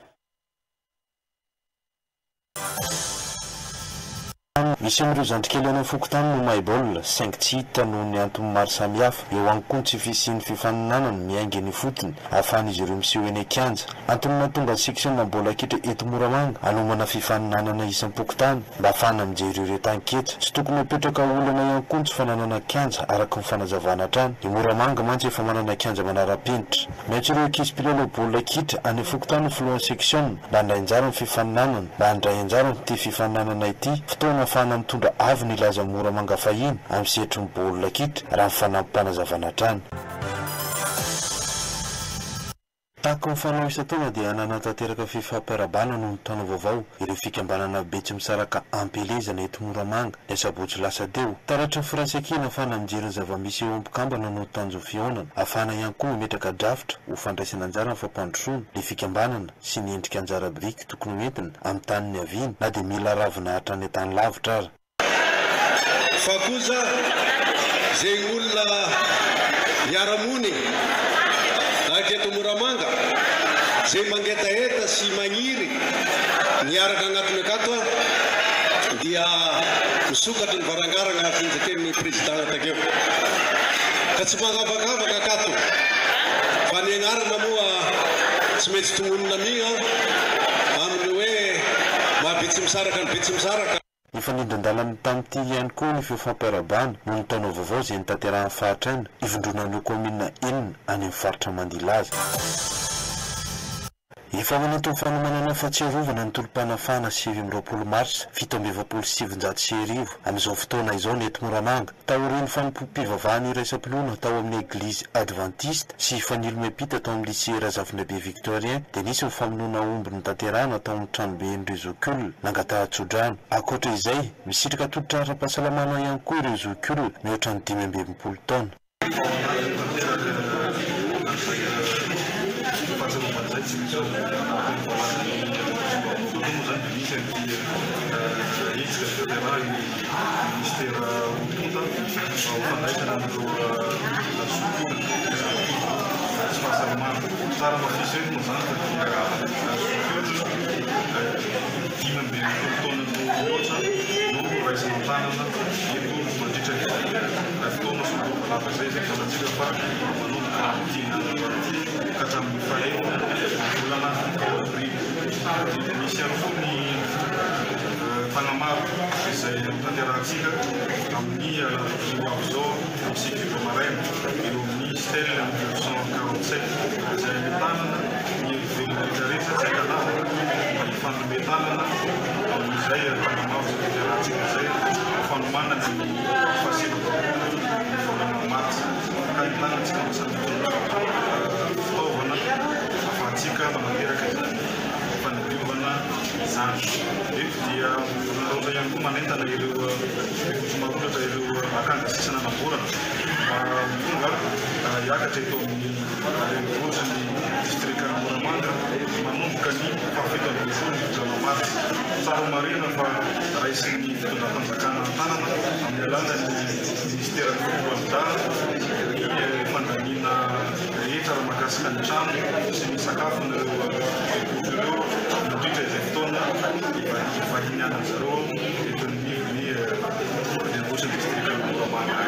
Misy amin'ireo zandrikely any fokotany no mahay baolina 5 tsy hita noho ny antony maro samihafa eo any koa ny tsy fisian'ny fifaninanana miainga ny fotony ahafahan'izy ireo miseho eny an-kianja. Antony nahatonga ny section na bola kitra eto Moramanga hanomana fifaninanana isam-pokotany mba ahafahana mijery ireo tanketra. Tsy tokony hapetraka olana ihany koa ny tsy fananana kianja araka ny fanazavana hatrany. I Moramanga mantsy efa manana kianja manara-penitra. Maitso ireo ankizy mpilalao bola kitra any fokotany filohan'ny section mba handray anjara ny fifaninanana mba handray anjara nyty fifaninanana ity fotoana ahafahana mitondra avy ny laza Moramanga fahiny amin'ny sehatry ny baolina kitra raha ny fanampim-panazavana hatrany. Tahaka ny fanao isan-taona dia nanantanteraka fifampiarabana noho ny taona vaovao ireo fikambanana betsy misaraka ampelezana eto Moramanga ny sabotsy lasa teo. Taratry ny firansankina ahafahana mijery ny zava-misy eo am-pikambana noho tanjo fihaonana, ahafahana ihany koa metraka drafitra ho fandraisana anjara ny fampandrosoana ny fikambanana sy ny endrika anjara biriky tokony entina amin'ny taniny aviany na dia mila ravina hatrany tany lavitra ara. Fa kosa zay olona miara-mony aketo Moramanga zay mangetaheta sy magniry niaraka agnatiny akato dia misokatry ny varangarana agnatin'ny tenin'ny président takeo ka tsy magavakavaka akato fianarana moa tsy maintsy tongonona mia amin'ny hoe mahabetsy misaraka ny betsy misaraka. Ifanindran-dalana tamin'ity ihany koa ny fifampiarabana no ny taonao vaovao izay nitanterahany fahatraina ivondronan'io komina enina any amin'ny faritra Mandilaza. Efa manatony fanomanana fahatsiarovana ny tolom-panafana 7 Marsa 1770 amin'izao fotoana izao ny eto Moramanga taorian'ny fanompoam-pivavahana iraisam-pinoana tao amin'ny Eglizy Adventiste sy fanilo-miampita tao amin'ny lycée Razavinabe Victorien dia nisy ny famonoana omby ny tanterahana tao amin'ny tranoben'ny Rezokul Nangatahantsodrano. Ankoatra izay misitraka tolotra ara-pahasalamana ihany koa ireo Zokul mihoatra ny 520 taona. Panamá, izay tanterahantsika amin'ny Loazo, amin'ny Sikito Maraina, eo amin'ny stèle 1947 izay tanana ny velon-rehetrarehetra tsy akanavana ny fanometanana amin'izay Panamá izay tanterahantsika izay fanomanana ny fahasilokapona ny volana maty ka hitanantsika masany fitaovana ahafahantsika manateraka izany fanadiovana izany. Eto dia raoza ihany koa manentana ireo marolatra ireo akanga sisana naborana mba tonga hiakatra eto amin'ny renivohitry ny distrika Moramanga manomboka ny fahafito ambin'ny folo ny volana maty. Tsara marina fa raisin'ny fitondram-panjakana an-tanana amin'ny alalan'ny ministera ny fomboan-dara ny fandaniana rehetra raha mahakasika ny trano sy ny sakafon'ireo ireo nandritra izay fotoana vahiny ana zareo eto ny renivohitry ny distrika Moramanga.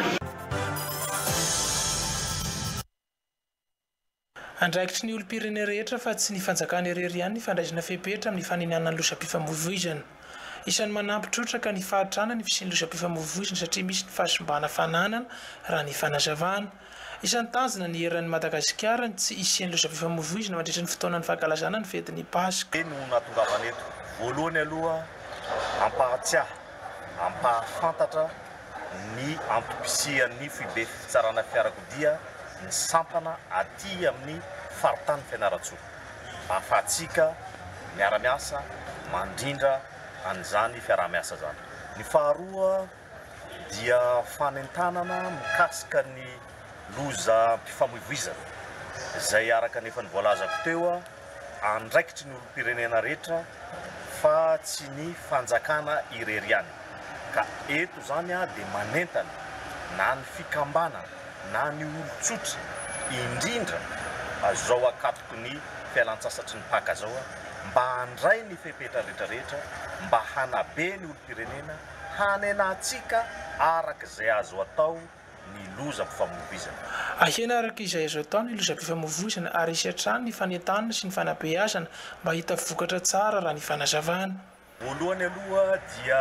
Andraikitry ny olo-pirene rehetra fa tsy ny fanjakana irery ihany ny fandraisana fepetra amin'ny fanenana ny losa-pifamoivoizana. Isan'ny manampy trotraka ny fahatrana ny fisian'ny losa-pifamoivoizana satria misy ny fahasimbana fananana raha ny fanazavana. Isan'ny tanjona ny eran'ny Madagasikara tsy isian'ny losa-pifamoivoizana mandritra ny fotoana ny fankalazana ny fetin'ny Pasika. No nahatongavana eto voalohany aloha ampahatsiaha ampahafantatra ny ampitopisian'ny fibe fitsarana fiarakodia ny sampana aty amin'ny faritany Fianarantsoa. Ahafahantsika miara-miasa mandrindra an'izany fiara-miasa zany. Ny faharoa dia fanentanana mikasika ny loza-pifamoivoizana izay araka nefa ny voalazako teo andraikitry ny olo-pirenena rehetra fa tsy ny fanjakana irery ihany. Ka eto zany dia manentana na ny fikambana na ny olo-tsotra indrindra azao akatoko ny fialan-tsasatry ny paka zao mba handray ny fepetra rehetrarehetra mba hanabe ny olo-pirenena hanenantsika araka izay azo atao ny loza-pifamoivoizana. Ahena araka izay azo atao ny loza-pifamoivoizana ary isiatrany ny fanentanana sy ny fanabeazana mba hita vokatra tsara raha ny fanazavana. Voalohany aloha dia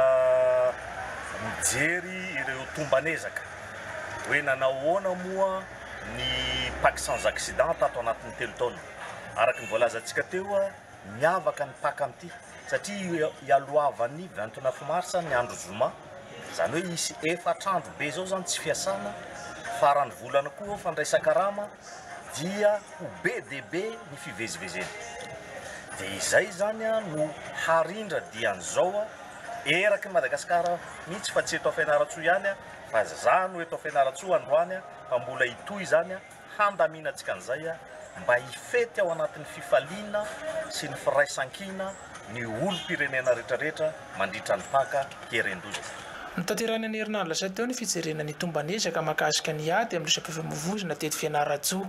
mijery ireo tombanezaka hoe nanao ahoana moa ny paka sans accident tato anatin'ny 3 taona. Araka ny voalazantsika teo miavaka ny paka amin'ity satria ialoavan'ny 29 Marsa ny andro zoma zany hoe isy 4 andro be zao zany tsy fiasana farany volana koa fandraisan-karama dia ho be dia be ny fivezivezena. Dia izay zany no harindra dian'izao eraky Madagasikara mihitsy fa tsy eto Fianarantsoa ihany fa zany eto Fianarantsoa androany fa mbola itoy zany handaminantsika an'izay mba hifety ao anatin'ny fifaliana sy ny firaisan-kina ny olo-pirenena rehetrarehetra mandritra ny paka herendoza. Notanterana ny herinandro lasa teo ny fijerena ny tombanezaka mahakasika ny ady amin'ny losa-pifamoivoizana teto Fianarantsoa.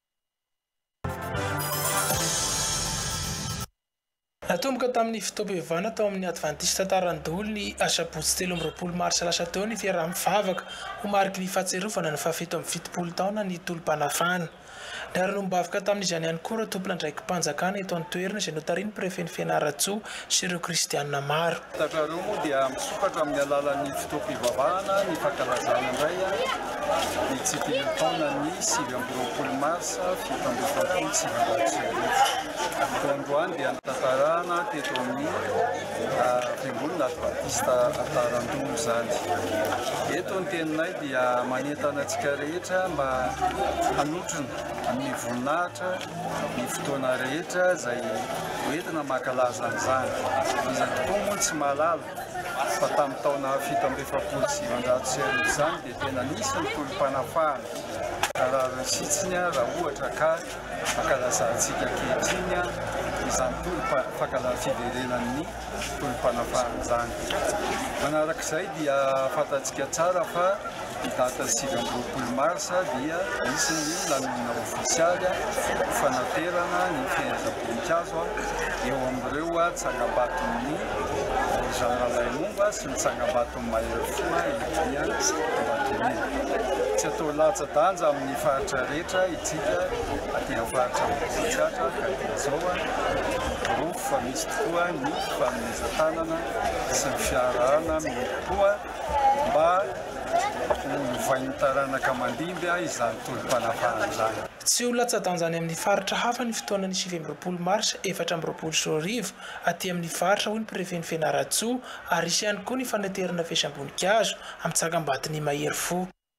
Natomboka tamin'ny fitoam-pivavahana tao amin'ny Adventiste Tarandolo ny asabotsy 13 Marsa lasa teo ny fiaraha-mivavaka ho mariky ny fahatserovana ny fahafito amin'ny 70 taona ny tolom-panafana. Ary nombavaka tamin'izany ihany koa ireo tompona ndraiky mpanjakana eto an-toerana izay notariny prefeny Fianaratsoa sy ireo kristianina maro. Tatrareo moa dia misokatra amin'ny alalan'ny fitoam-pivavahana ny fankalazana indray ny tsipilitaona ny 20 marsa 1797. Androany dia nitantarana teto amin'ny fiangonana Adventista Antarandoha izany. Eto ny teninay dia manentana antsika rehetra mba hanotrona amin'ny voninahitra ny fotoana rehetra izay hoentina mankalaza an'izany. Izany tokoa moa tsy mahalala fa tamin'ny taona 1790 izany dia tena nisy ny tolom-panafahana. Raha resitsiny raha ohatra ka ankalazantsika ankehitriny izany fiverenan'ny tolom-panafahana izany. Manarak'izay dia fantatsika tsara fa ny data 20 marsa dia misy ny lanonana ofisialy fanaterana ny fehezam-boninkazo eo amin'ireo tsangambaton'ny Général Laimomba sy ny tsangambaton'ny Mahery-fo Elia. Tsy atao latsa-danja amin'ny faritra rehetra itsika aty amin'ny faritra Ambohidratra ka izao rofo fa misy tokoa ny fanomezan-tanana sy ny fiarahana mihopoa mba hovain'ny taranaka mandimby izany tolom-panafahana izany. Tsy ho latsa-danjany amin'ny faritra hafa ny fotoanan'ny 20 marsa 2024 aty amin'ny faritra hoy ny prefeny Fianaratsoa ary isy ihany koa ny fanaterana fehezam-boninkazo amin'ny tsangambaton'ny Mahery-fo.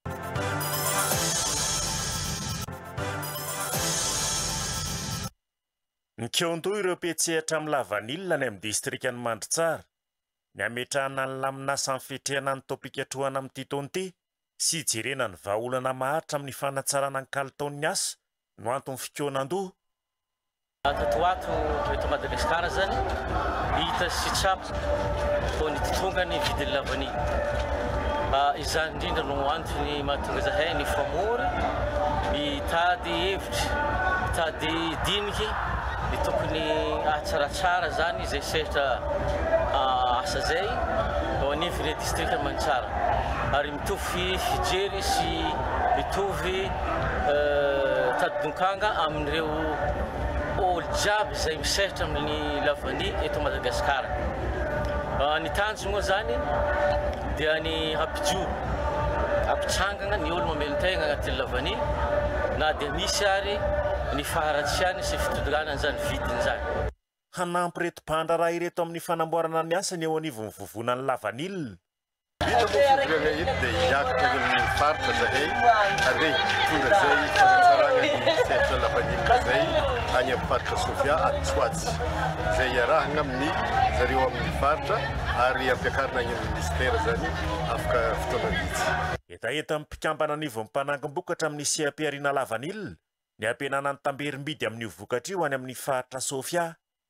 Ny keonto ireo petsehatra amin'ny lavanilina any amin'ny distrikan'ny Mandritsara ny ametrahana ny laminasa amin'ny fetrehana ny topikatrohana amin'ity taona ity sy jerena ny vahaolana maharitra amin'ny fanatsarana ny kalitaon'ny asa no antony fikoanandoha. Tatoato eto Madagasikara zany hita sy tsapo vao nitotonga ny vidin'ny lavanilina. Izany indrindra no antony mahatonga zahay ny famory mitady hevitra, mitady diniky ny tokony atsaratsara zany izay sehatra asa zay ao anivon'ny distrikta Mantsara ary mitovy fijery sy mitovy tadidonkanga amin'ireo olo jiaby izay misehatra amin'ny lavany eto Madagasikara. Ny tanjo moa zany dia ny ampitsangana ny olo mamelon-tegna agnatin'ny lavany na dia misy ary ny faharatsiany sy fitodorana an'izany vidiny zany. Hanampy reto mpandraraha ireto amin'ny fanamboarana ny asa ny eo anivon'ny vovonan'ny lavanilina. Vita moa fivorana iny dia hiakatra amin'ny faritra zahay ary tondra zay fanatsarana ny sehatra lavanilina zay any amin'ny faritra Sofia Atsoatsy zay iarahana amin'ny zareo amin'ny faritra ary ampiakarina any amin'ny ministera zany afaka fotoana vitsy. Etaeta amin'ny mpikambana anivon'ny mpanangom-bokatra amin'ny seha-piariana lavanilina ny ampianana ny tamberim-bidy amin'ny vokatra io any amin'ny faritra Sofia.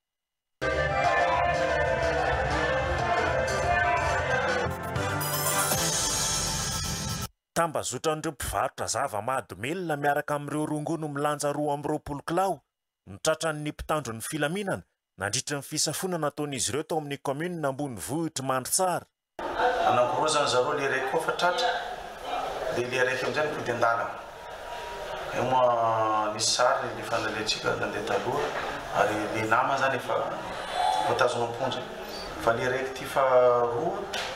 Tambazotran'ireo mpivarotra zava-mahadomelona miaraka amin'ireo rongono milanja 220 kilao nitratran'ny mpitandro ny filaminana nandritra ny fisafonana nataon'izy ireo tao amin'ny commune ambony vohitra Mandritsara. Anankoroa zany zareo le raiky koa fa tratra dia le raiky amin'izay ny pody an-dalana. Eo moa nisy sary le fanaletsika nandeha taloha ary le nama zany efa voatazona amponja fa le raiky ty fa roa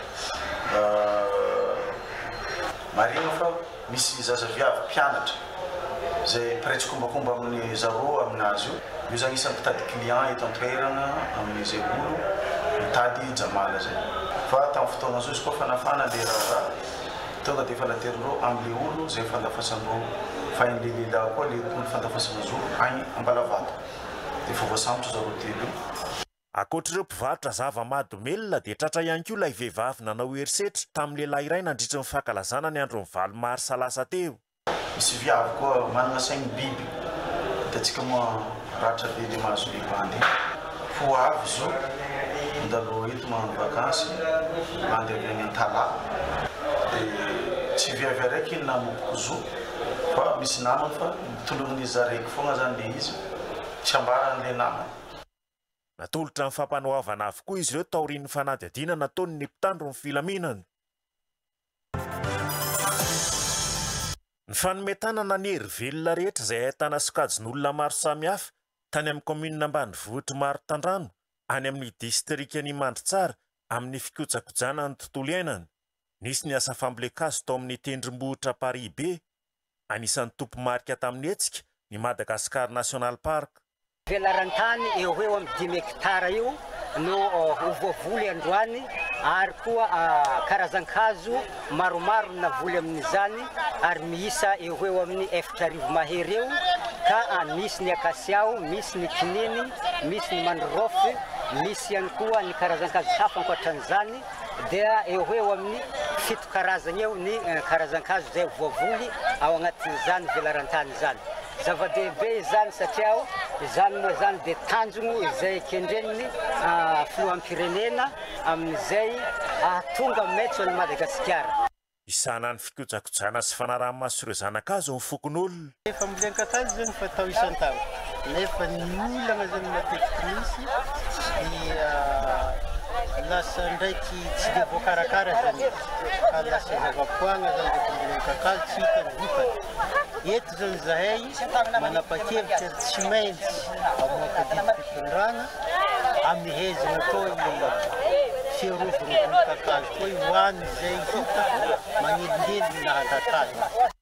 marina fa misy zazaviavy mpianatra zay pretsy kombakomba amin'ny zareo aminazy io zany isan'ny mpitady client eto an-toerana amin'izay olo mitady jamala zay fa tamin'ny fotoana zao izy koa fanafana le raha tonga dia fanaterin'ireo amin'le olo zay fandafasan'ireo fahin'le lehilahy koa le olo fandafasana zao agny Ambalavato dia efa voasambotra zareo telo. Akoatr'ireo mpivarotra zava-mahadomelona dia tratra ihany koa ilay vehivavy nanao herisetra tamin'ny lehilahy iray nandritra ny fankalazana ny andron'ny valo marsa lasa teo. Misy viavy koa manana saigny biby hitantsika moa ratra be le mahazo lehibandy fo avy zao ndaloha eto manano vakansy mandeha avy any Antala dia tsy viavy araiky namopoko zo fa misy namany fa mitolon'izy araiky foana zany le izy tsy ambaran'le namany. Natolotra ny fampanohavana avokoa izy ireo taorian'ny fanadihadiana nataony ny mpitandro ny filaminana. Ny fanometana ny hery velona rehetra izay ahitana sokajin'olona maro samihafa tany amin'ny komina ambanivohitra maro tandrano any amin'ny distrikany Mandritsara amin'ny fikojakojana ny tontolo iainana. Nisy ny asa fambolekazo tao amin'ny tendrombohitra Paris B, anisan'ny tompo marika tamin'ny hetsika ny Madagascar National Park. Velarantany eo eo amin'ny 10 hektara io no voavoly androany ary koa karazan-kazo maromaro na voly amin'izany ary miisa eo eo amin'ny 4,000 mahery eo ka misy ny akasiao, misy ny kininy, misy ny mandrofy, misy ihany koa ny karazan-kazo hafa ankoatran'izany dia eo eo amin'ny 7 karazana eo ny karazan-kazo izay voavoly ao anatin'izany velarantany izany. Zava-dehibe izany satria izany moa zany dia tanjogno izay kendreniny filoham-pirenena amin'izay tonga maitso any Madagasikara. Isana ny fikojakojana sy fanaraha-maso ireo zanak'azo ny fokon'olona. Efa milean-kakazo zany fatao isan-taona. Nefa ny olana zany matetiky misy dia lasa ndraiky tsy dia voakarakara zany. Ka lasa zava-poagna zany rehefa milean-kakazo tsy hitany vokany. Eto zany zahay manapa-kevitra tsy maintsy amoaka didim-pitondrana amihezana koa fiarovana vonin-kakazo koa hoany izay hita magnelingely nahan-kakazo.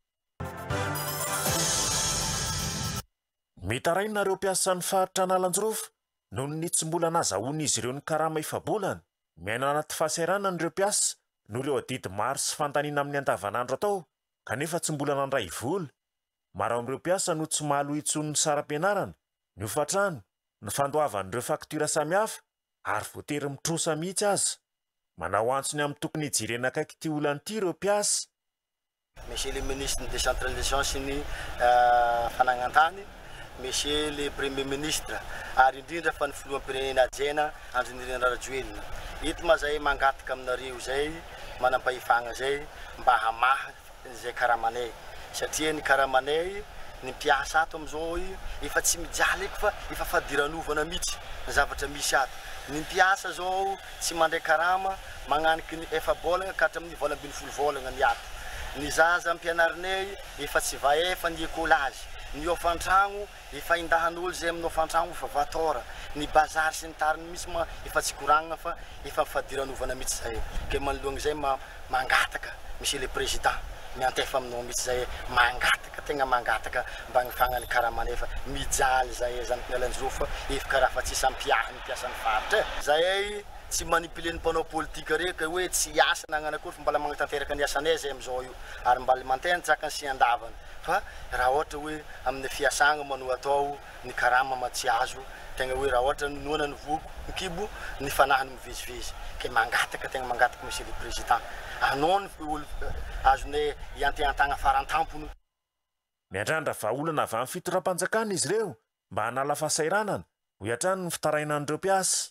Mitarainareo mpiasan'ny faritra Analanjorofo noho ny tsy mbola nazahoana izy ireo ny karama ifabolana. Miaina anaty fahasahiranana ireo mpiasa noho ireo adidy maro sy fandaniana amin'ny andavanandro atao kanefa tsy mbola nandray vola. Maro amin'ireo mpiasa no tsy mahalo intsony ny saram-pianarana, ny hofatrano, ny fandoavan'ireo faktura samihafa ary voatery mitrosa mihitsy aza. Manao antsony amin'ny tokony hijirena akaiky ity olana ity ireo mpiasa. Monsieur le ministre de décentralisation sy ny fanagnantany, Monsieur le Premier ministre, ary indrindra fa ny filoham-pirenena Jena Andrinirina Rajoelina. Ito ma zay mangataka aminareo zay, manampahefagna zay mba hamaha zay karamanay. Satria ny karamanay ny mpiasa ato amizao efa tsy mijaly eky fa efa fadiranovana mihitsy ny zavatra misy ato. Ny mpiasa zao tsy mandray karama magnaniky ny efa bolagna ka hatramin'ny 20 volagna ny ato. Ny zaza ampianarinay efa tsy vaefa ny écolage. Ny ofantragno efa indahan'olo zay amin'ny ofantragno efa vatora. Ny bazary sy ny tariny misy ma efa tsy koragnina fa efa fadiranovana mihitsy zay. Ke manoloagna zay mangataka Monsieur le Président. Miantefa aminao mihitsy zay mangataka tegna mangataka mba agnifagnany karamanay fa mijaly zay zany Analanjorofo efa karaha fa tsy sampiahany mpiasan'ny faritra. Zay tsy manipule ny mpanao politika reka hoe tsy hiasa nagnana akory fa mbala magnatanteraka ny asanay zay amizao io ary mbala mantena tsaka ny sy andavany. Fa raha ohatra hoe amin'ny fiasagna mano atao ny karama matsy azo tegna hoe raha ohatra noana ny voko ny kibo ny fanahiny mivezivezy ke mangataka tegna mangataka Monsieur le Président anao ny olo azonay ianteantagna farantampony. Miandrandra vahaolana avy amin'ny fitoram-panjakana izy ireo mba hanala fahasairanana ho iatrany ny fitarainan'ireo mpiasa.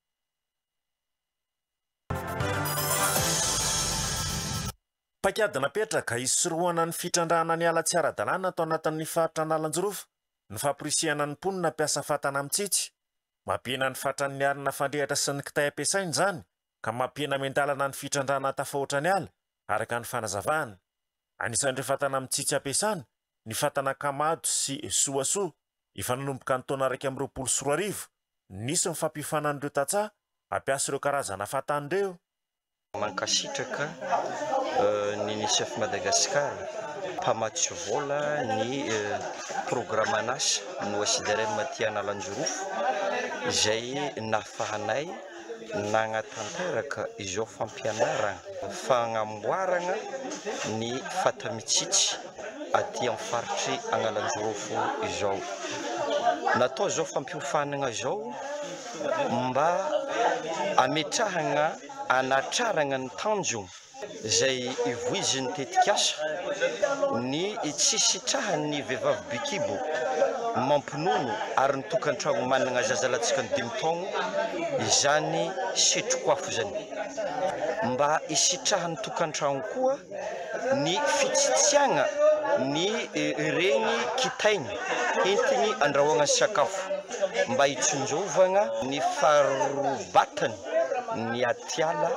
Pakady napetraka isorohana ny fitrandrahana ny ala tsy ara-dalàna atao anatin'ny faritra Analanjorofo ny famporisihana ny mponina mpiasa fatana amintsitsy. Mampiena ny fatran'ny arina fandrehatra sy ny kitay ampiasainy izany ka mampiena mendalana ny fitrandrahana tafahoatra ny ala araka ny fanazavana. Anisan'ireo fatana amintsitsy ampiasana ny fatana kamado sy soasoa efa nanomboka ny taona 2024 nisy ny fampifanan'ireo tantsaha ampiasa ireo karazana fatan'ireo. Mankasitraka ny chef Madagascar mpamatsy vola ny programme anasa no asidaray maty Analanjorofo izay nafahanay nagnatanteraka izao fampianarana fagnamboarana ny fatamitsitsy aty amin'ny faritry Analanjorofo izao. Natao izao fampiofanana izao mba ametrahana anatrarana ny tanjona izay ivoiziny tetikasa ny tsy sitrahan'ny vehivavy bikibo mampinono ary ny tokantrano manana zazalatsika ny 5 taogno izany setrokoafo zany mba isitrahan'ny tokantrano koa ny fitsitsiagna ny regny kitainy entiny andrahoagna sakafo mba hitsonjovagna ny farobatany ny atiala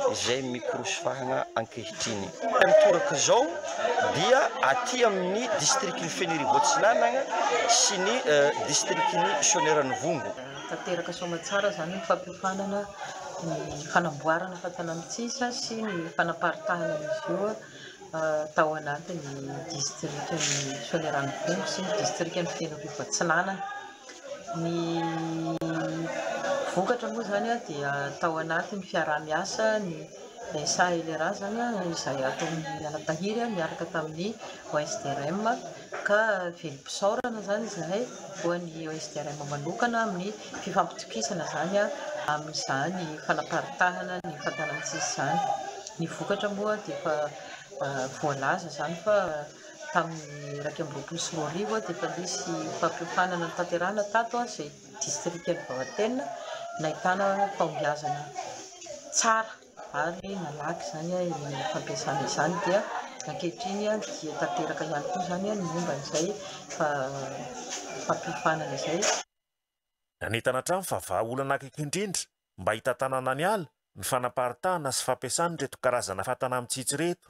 izay mikorosofahana ankehitriny. Mitoraka izao dia aty amin'ny distriktin'ny Fenerivohitsinanana sy ny distriktin'ny Soneran'ny Vongo. Tanteraka soamatsara zany ny fampiofanana ny fanamboarana fahatanantsisa sy ny fanaparitahana izy io tao anatin'ny distriktin'ny Soneran'ny Vongo sy ny distriktin'ny Fenerivohitsinanana. Ny vokatra moa zany dia tao anatin'ny fiarah-miasa ny SALRA zany izay atao amin'ny anatahiry miaraka tamin'ny OSDRM ka velim-pisaorana zany izay ho an'ny OSDRM manokana amin'ny fifampitokisana zany amin'izany fanaparitahana ny fahatanantsisy zany. Ny vokatra moa dia efa voalaza zany fa tamin'ny 2024 dia efa nisy fampiofanana ny tanterahana tato izay distriktin'ny Vavatenina nahitana fahombiazana tsara ary nalaky zany ny fampiasana izany dia ankehitriny dia tanteraka ihany koa zany ny momba izay fampiofanana izay. Nanentana hatrany fa vahaolana akaiky indrindra mba hitantanana ny ala ny fanaparitahana sy fampiasana reto karazana fatana amintsitsy reto.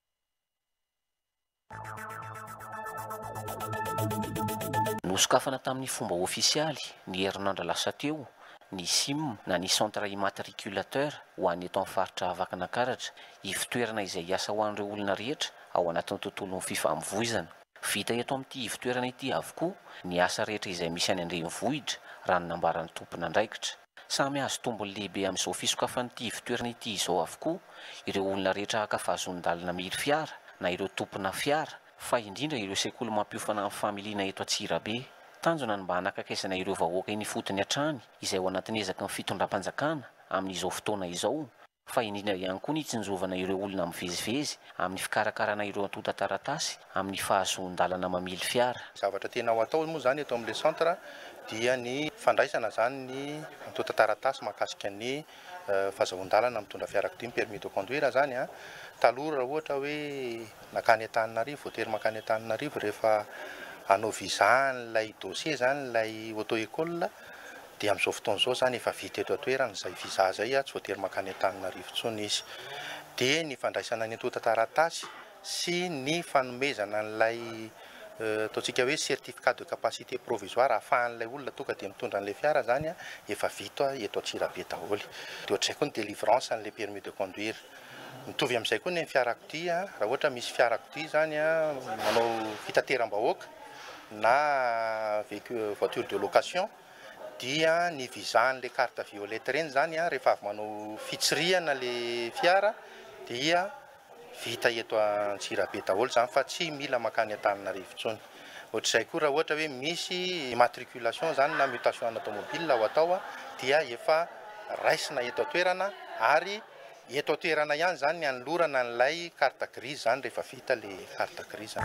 Nosokafana tamin'ny fomba ofisialy ny herinandro lasa teo ny SIM na ny centre immatriculateur ho an'ny eto amin'ny faritra Vakinankaratra ivitoerana izay hiasa ho an'ireo olona rehetra ao anatin'ny tontolon'ny fifamoivoizana. Vita eto amin'ity ivitoerana ity avokoa ny asa rehetra izay misy any an-drenivohitra raha ny nambaran'ny tompona andraikitra. Samy azo tombony lehibe amin'izao fisokafan'ity ivitoerana ity izao avokoa ireo olona rehetra hakafazon-dalana mihiry fiara na ireo tompona fiara fa indrindra ireo sekoly mampiofana amin'ny familiana eto Antsirabe. Tanjona ny mba hanakakaizana ireo vahoaka iny fotony hatrany izay ao anatin'ny ezaka ny fitondram-panjakana amin'izao fotoana izao, fa indrindra ihany koa ny tsinjovana ireo olona mivezivezy amin'ny fikarakarana ireo antota taratasy amin'ny fahazoan-dalana mamily fiara. Zavatra tena ho atao moa zany eto amin'le centre dia ny fandraisana zany ny antota taratasy mahakasika ny fahazoan-dalana mitondra fiarakodia permis de conduire zany a. Taloha raha ohatra hoe nakany Antananarivo, voatery makany Antananarivo rehefa hanao visa n'ilay dossier zany ilay auto-école dia amin'izao fotoana izao zany efa vita eto atoerana izay visa zay tsy voatery makany Antananarivo intsony izy. Dia ny fandraisana ny antota taratasy sy ny fanomezana n'ilay ataontsika hoe certificat de capacité provisoire ahafahan'ilay olona tonga dia mitondra an'ilay fiara zany efa vita eto Antsirabe daholo. Dia ohatr'izay koa ny délivrance an'ilay permis de conduire. Mitovy amin'izay koa ny fiarakodia, raha ohatra misy fiarakodia zany manao fitateram-bahoaka na voiture de location dia ny visa n'ilay carte violette reny zany rehefa avy manao fitsirihana le fiara dia vita eto Antsirabe daholo zany fa tsy mila makany Antananarivo intsony. Ohatr'izay koa raha ohatra hoe misy immatriculation zany na mutation automobile ho atao dia efa raisina eto atoerana ary eto atoerana ihany zany ny anolorana n'ilay carte grise zany rehefa vita le carte grise.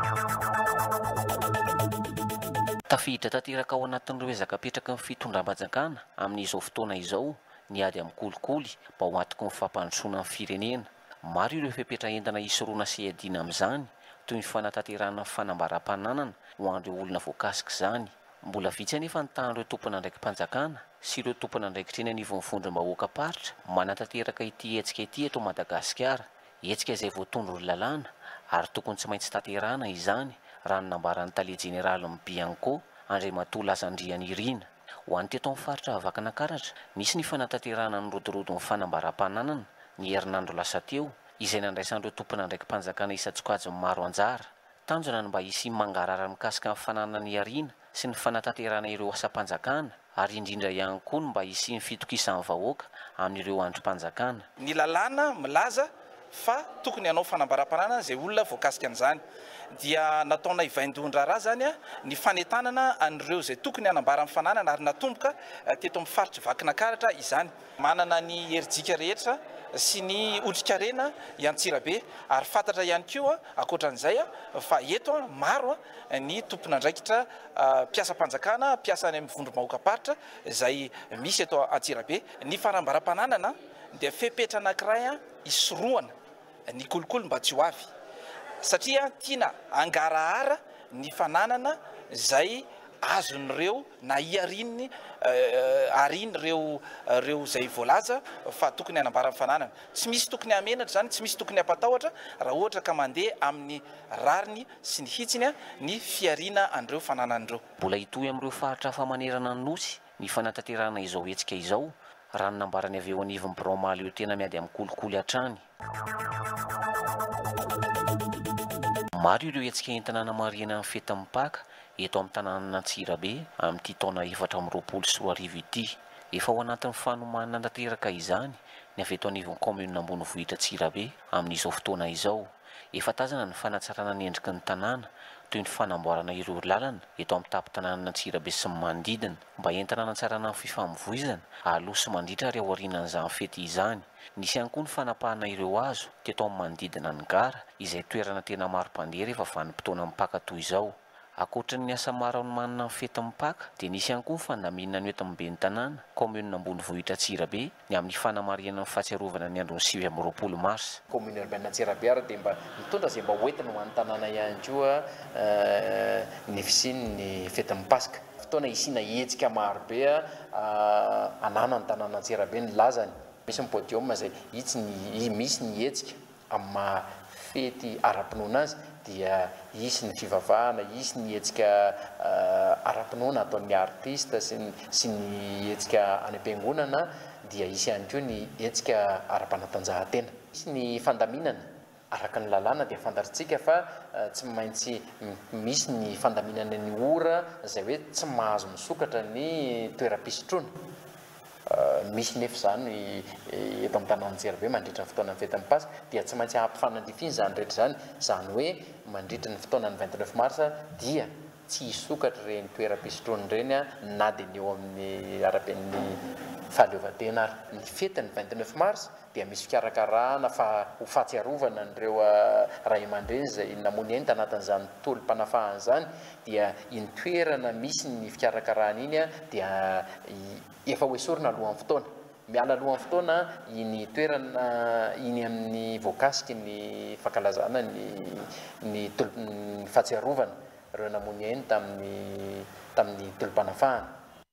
Tafiditra tanteraka ao anatin'ireo ezaka petraka ny fitondram-panjakana amin'izao fotoana izao ny ady amin'ny kolikoly mba ho antoky ny fampandrosoana amin'ny firenena. Maro ireo fepetra entana hisoroana sy adiana amin'izany toy ny fanatanterahana fanambaram-pananana ho an'ireo olona voakasika izany. Mbola vitsy anefa ny tahan'ireo tompona andraiki-panjakana sy ireo tompona andraikitra eny anivon'ny paritra manatanteraka ity hetsika ity eto Madagasikara, hetsika izay voatondro lalàna ary tokony tsy maintsy tanterahana izany raha ny nambaran'ny tale jeneraly Bianco Andriamatoa Lazandrianirina. Ho an'ny teto amin'ny faritra Vakinankaratra misy ny fanatanterahana ny rodirodon'ny fanambaram-pananana ny herinandro lasa teo izay nandraisan'ireo tompona andraiki-panjakana isa-tsokajy maro anjara. Tanjona ny mba hisy mangarara mikasika amin'ny fananana ny ariana sy ny fanatanterahana ireo asam-panjakana ary indrindra ihany koa mba hisy ny fitokisan'ny vahoaka amin'ireo androm-panjakana. Ny lalàna milaza fa tokony hanao fanambaram-pananana izay olona voakasika an'izany dia nataona ivaindondra raha zany ny fanetanana an'ireo izay tokony hanambara amin'ny fananana ary natomboka teto amin'ny faritra Vakinankaratra izany. Manana ny herijika rehetra sy ny otrikarena i Antsirabe ary fantatra ihany koa ankoatran'izay fa eto maro ny tompona andraikitra mpiasa-panjakana mpiasa any amin'ny vondrom-bahoaka-paritra izay misy eto Antsirabe. Ny fanambaram-pananana dia fepetra anankiray isoroana ny kolikoly mba tsy ho avy satria tiana angarahara ny fananana izay azon'ireo na iariny ariny reo zay voalaza fa tokony hanambara fananana. Tsy misy tokony hamenatra zany, tsy misy tokony hampatahotra raha ohatra ka mandeha amin'ny rariny sy ny hitsiny ny fiarina an'ireo fananan'ireo. Mbola hitohy amin'ireo faritra famanerana ny nosy ny fanatanterahana izao hetsika izao raha ny nambarany avy eo anivon'ny Bromaly io tena miady amin'ny kolikoly hatrany. Maro ireo hetsika entina namarihana amin'ny fety mipaka eto amin'ny tanàna Antsirabe amin'ity taona 2024 ity. Efa ao anatin'ny fanomanana tanteraka izany ny avy eto anivon'ny commune Ambonivohitra Antsirabe amin'izao fotoana izao. Efa tazana ny fanatsarana ny endriky ny tanàna toy ny fanamboarana ireo lalana eto amin'ny tampon-tanàna Antsirabe sy ny manodidina mba entina hanatsarana ny fifamoivoizana aloha sy mandritra ary ao aorianan'izany fety izany. Nisy ihany koa ny fanapahana ireo hazo teto amin'ny manodidina ny gara izay toerana tena maro mpandeha rehefa vanim-potoana mipaka toy izao. Ankoatran'ny ny asa maro ny manana ny fety mipaka dia nisy ihany koa ny fandaminana ny eto amin'ny tanàna commune Ambonivohitra Antsirabe ny amin'ny fanamariana ny fahatsiarovana ny andron'ny 20 mars. Commune urbaine Antsirabe ary dia mba mitondra izay mba hoentina ho an'ny tanàna ihany koa ny fisiny ny fety mipasika. Fotoana isina hetsika maro be anana ny tanàna Antsirabe ny lazany. Misy ny podium zay misy ny hetsika amin'ny fety ara-pinoana azy dia isy ny fivavahana, isy ny hetsika ara-pinoana ataon'ny artista sy ny hetsika any am-piangonana dia isy ihany koa ny hetsika ara-panatanjahantena. Isy ny fandaminana araka ny lalàna dia fantatritsika fa tsy maintsy misy ny fandaminana ny ora zay hoe tsy mahazo misokatra ny toeram-pisotroana. Misy nefa zany eto amin'ny tanàna Antsirabe mandritra ny fotoana ny fety mipasika dia tsy maintsy hampifanadifiny zany rehetra zany, zany hoe mandritra ny fotoana ny 29 mars dia tsy hisokatra reny toeram-pisotroana reny na dia ny eo amin'ny araben'ny fahaleovantena ary. Ny fety ny 29 mars dia misy fikarakarana ho fahatsiarovana an'ireo ray aman-dreny zay namony eny tanatin'izany tolom-panafahana zany dia iny toerana misy ny fikarakarana iny dia efa hoesorina alohan'ny fotoana. Miala alohan'ny fotoana iny toerana iny amin'ny voakasiky ny fankalazana ny fahatsiarovana ireo namony eny tamin'ny tolom-panafahana.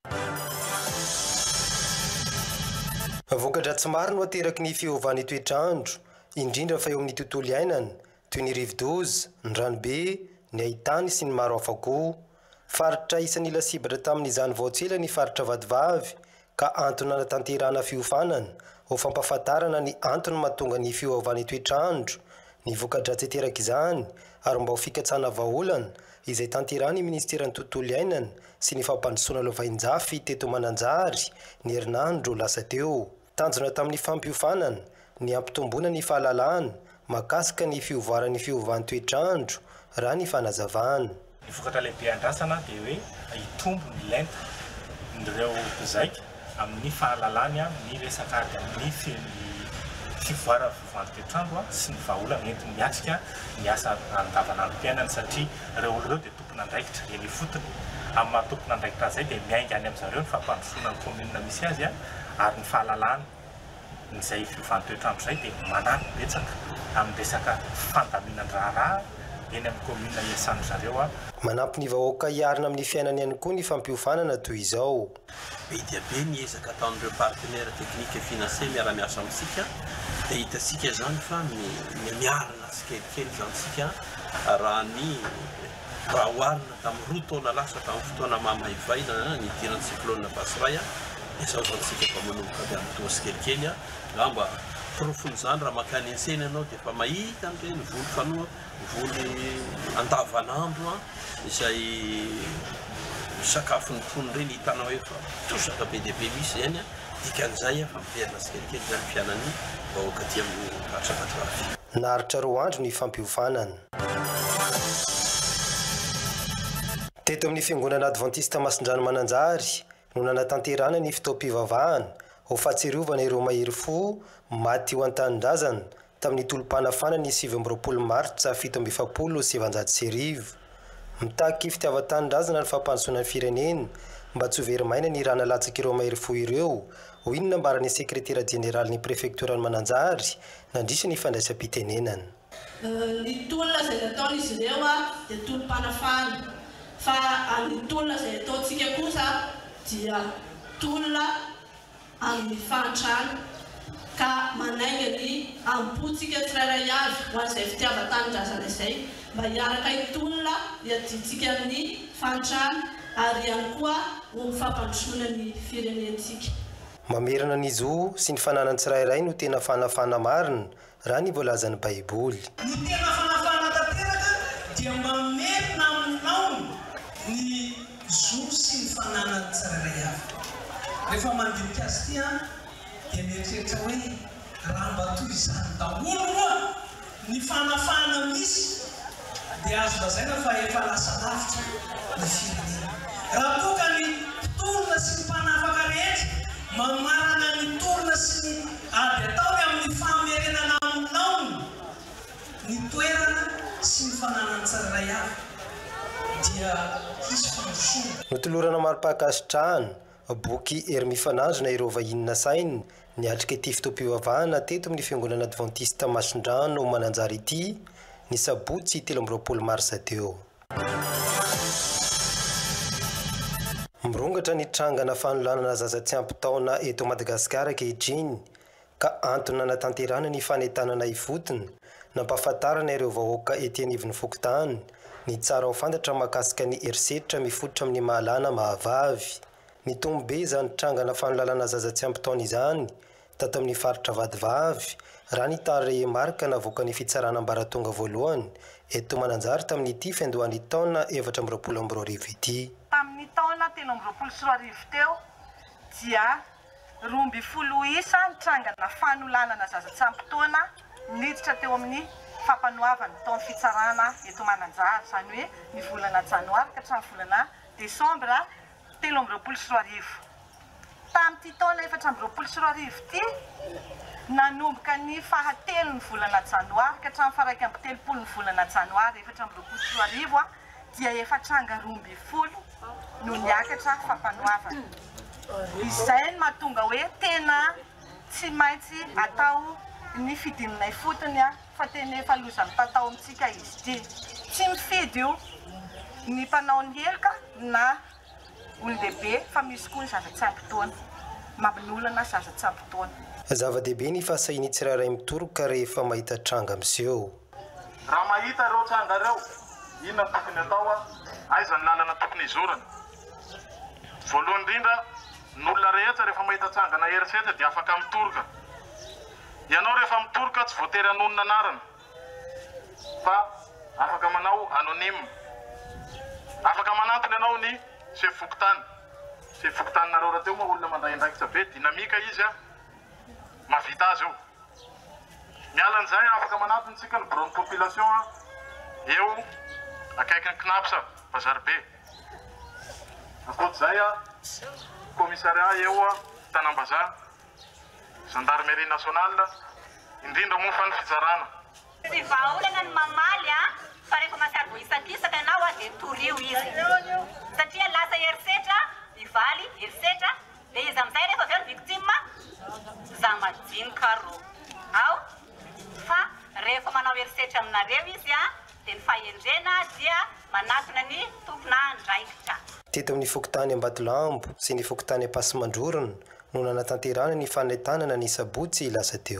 Vokatra tsy maro no ateraky ny fiovany toetrandro indrindra fa eo amin'ny tontolo iainana toy ny rivo-doza, ny ranobe, ny haitany sy ny maro hafa koa. Faritra isan'ny lasibatra tamin'izany vaotsela ny faritra Vadivavy ka antony natanterahana fiofanana ho fampahafantarana ny antony mahatonga ny fiovany toetrandro. Ny vokatra tsy ateraky izany ary mba ho fikatsana vahaolana izay tanterahany ministeran'ny tontolo iainana sy ny fampandrosoana lovain-jafy teto Mananjary ny herinandro lasa teo. Tanjona tamin'ny fampiofanana ny ampitomboana ny fahalalahana makasika ny fiovoaran'ny fiovany toetrandro raha ny fanazavana. Ny vokatra lehibe andrasana dia hoe hitombo ny lenta nireo mpizaika amin'ny fahalalahany ny resaka ady amin'ny fivoarana fiovany toetrandro sy ny vahaolana entiny miatrika ny asa andavanandrom-piainana satria ireo olon'ireo dia tompona andraikitra eny fotony. Amin'ny mahatompona andraikitra zay dia miainga any amin'izareo ny fampandrosoana ny commune misy azy ary ny fahalalahana izay fiovany toetrandro zay dia manampy betsaka amin'ny resaka fandaminandraharaha eny amin'ny commune iasany zareo manampy ny vahoaka hiarina amin'ny fiainany ihany koa ny fampiofanana toy izao. Be dia be ny ezaka ataon'ireo partenaire technique et financier miara-miasa amintsika dia hitantsika zany fa miarina tsikelikely zany sika raha oharina tamin'ny roa taona lasa tamin'ny fotoana mamaivaina ny idiran'ny cyclone Basiray izao zantsika fa manomboka avy amin'ny toa tsikelikely mba profony zany raha makany an-tsena ianao dia efa mahita an'ireny voly fanoa voly andavanandro izay sakafo ny tony ireny hitanao efa tosaka be dia be misy zany dikan'izay fa miverina tsikelikely zany fiainany vahoaka aty amin'ny faritra Vadivavy. Naharitra 2 andro ny fampiofanana. Teto amin'ny fiangonana Adventiste Masindrano Mananjary no nanatanterahana ny fitaom-pivavahana ho fahatsiarovana ireo mahery fo maty ho an-tanindrazana tamin'ny tolom-panafana ny 20 martsa 1770. Mitaky fitiavan-tanindrazana ny fampandrosoana ny firenena mba tsy ho verimaina ny raha nalatsaka ireo mahery fo ireo. Ho inona ambaran'ny sekretera jeneraly ny prefektoran'ny Mananjary nandrisa ny fandraisam-pitenenana. Ny tolona izay nataon'izy ireo dia tolom-panafana fa amin'ny tolona izay ataontsika kosa dia tolona amin'ny fahantrana ka manainga ny ampotsika tsirairay avy ho an'izay fitiavan-tanindrazana izay mba hiaraka itolona hiadintsika amin'ny fahantrana ary ihany koa ho fampandrosoana ny firenentsika. Mamerana ny zo sy ny fananan tsirairay no tena fanafana marina raha ny voalazan'ny baiboly. Ny tena fanafana tanteraka dia mamerina aminao ny zo sy ny fananan tsirairay avy. Rehefa mandinika azy ity dia mieritreritra hoe raha mba toy izany daholo moa ny fanafana misy dia azo lazaina fa efa lasa lavitra ny firenena. Raha toa ka ny mpitolona sy ny mpanafaka rehetra mamarana ny tolona sy ny ady atao amin'ny famerenana aminao ny toerana sy ny fananan tsirairay avy dia hisy fandrosoana. Notolorana mari-pakasitrahana boky ery mifanazona ireo vahinina sainy niatrika ity fitoam-pivavahana teto amin'ny fiangonana adventiste Masindrano mananjary ity ny sabotsy 13 marsa teo. Mirongatra ny trangana fanolanana zaza tsy ampy taona eto Madagasikara ankehitriny ka antony natanterana ny fanetanana ifotony nampahafantarana ireo vahoaka ety anivon'ny fokontany ny tsara ho fantatra mahakasika ny herisetritra mifototra amin'ny mahalana mahavavy. Ny tombobe izany trangana fanolalana zaza tsy ampy taona izany tato amin'ny faritra vadivavy raha ny tare marika navoaka ny fitsarana ambaratonga voalohany eto Mananjary tamin'ity fiandohan'ny taona 2022 ity. Tamin'ny taona 2024 teo dia 12 isa ny trangana fanolanana zaza tsy ampy taona niditra teo amin'ny fampanoavana taona fitsarana eto Mananjary, izany hoe ny volana janoary ka hatramin'ny volana desambra 2024. Tamin'ity taona 2024 ity nanomboka ny fahatelo ny volana janoary ka hatramin'ny faha 1 ny volana janoary 2024 dia efa tranga 12 no niakatra fampanoavana. Izay no mahatonga hoe tena tsy maintsy atao ny fidinina ifotony fa tena efa loza mitatao amintsika izy ity. Tsy mifidy io ny mpanao ny helika na olon-dehibe fa misy koa ny zaza tsy ampy taona mampinolona zaza tsy ampy taona. Zava-dehibe ny fahasahin'ny tsirairay mitoroka rehefa mahita tranga miseho. Raha mahita ireo tranga ireo inona tokony atao aiza ny lalana tokony izorana. Voalohany indrindra ny olona rehetra rehefa mahita trangana herisetra dia afaka mitoroka. Ianao rehefa mitoroka tsy voatery hanonona anarana fa afaka manao anonyme. Afaka manantona ianao ny sefokotany. Sefokotany nareo raha teo moa olona mandray andraikitra be dinamika izy mavita azy io. Mialan'izay afaka manantontsika ny bureau de population eo akaikin'ny Knapsa Bazarbe. Ankoatr'izay commissariat eo Tanambaza, gendarmerie nationale, indrindra moa fa ny fizarana. Sy vahaolana ny mamaly fa rehefa masary voisakisaka ianao dia torio izy. Satria lasa herisetra, ivaly herisetra, dia izy amin'izay rehefa avy eo ny victime za majinika roa. Ao fa rehefa manao herisetra aminareo izy dia ny fahendrena dia manatona ny tompon'andraikitra. Teto amin'ny fokontany Ambatolaambo sy ny fokontany Ampasimandrorona no nanatanterana ny fanentanana ny sabotsy lasa teo.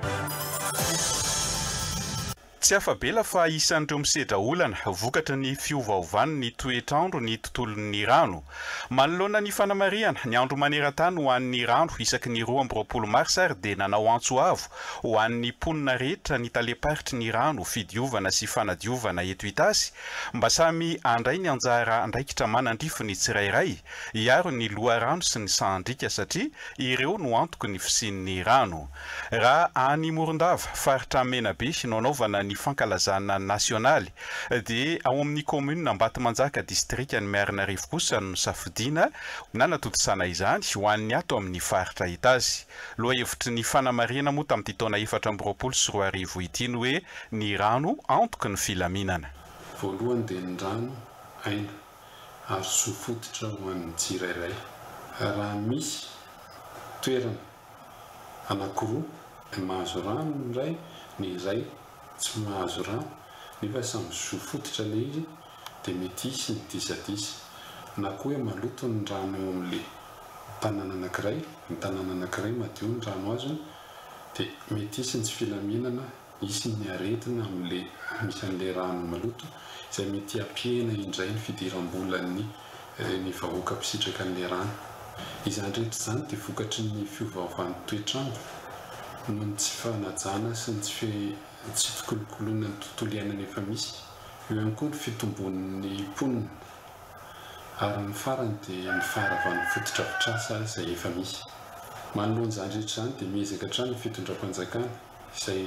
Tsy afabela fa isan'ireo misedra olana vokatra ny fiovaovany ny toetrandro ny tontolon'ny rano. Manoloana ny fanamariana ny andro maneran-tany ho an'ny rano isaky ny 12 marsa dia nanao antso avo ho an'ny mponina rehetra ny taleparitry ny rano fidiovana sy fanadiovana eto Itasy mba samy andray ny anjara andraikitra manandrifo ny tsirairay hiaro ny loharano sy ny sandrika satria ireo no antoko ny fisian'ny rano. Raha any Morondava faritra Menabe no anaovana ny fankalazana nasionaly dia ao amin'ny commune Ambatomanjaka district ny Marinarivo kosa no safidina nanatotosana izany ho an'ny ato amin'ny faritra Itasy. Loha hevitry ny fanamariana moa tamin'ity taona 2024 ity ny hoe ny rano antoko ny filaminana. Voalohany dia ny rano aina ary sofototra ho an'ny tsirairay. Raha misy toerana anankiroa mahazo rano ny iray, ny iray tsy mahazo rano, nefa samy sofototra ilay izy dia mety isy ny disadisa na koa hoe maloto ny rano eo amin'le tanàna anankiray, ny tanàna anankiray madio ny rano azony dia mety isy ny tsy filaminana, isy ny aretina amin'le misy an'le rano maloto izay mety ampiena indray ny fidiram-bolan'ny ny vahoaka mpitsitraka an'le rano. Izany rehetra izany dia vokatry ny fiovaovan'ny toetrandro noho ny tsy fanajana sy ny tsy fikolokoloana ny tontolo iainana efa misy, eo ihany koa ny fitombon'ny mponina ary ny farany dia ny faharavan'ny fototra-pitrasa izay efa misy. Manoloan'izany rehetra izany dia miezaka hatrany ny fitondram-panjakana izay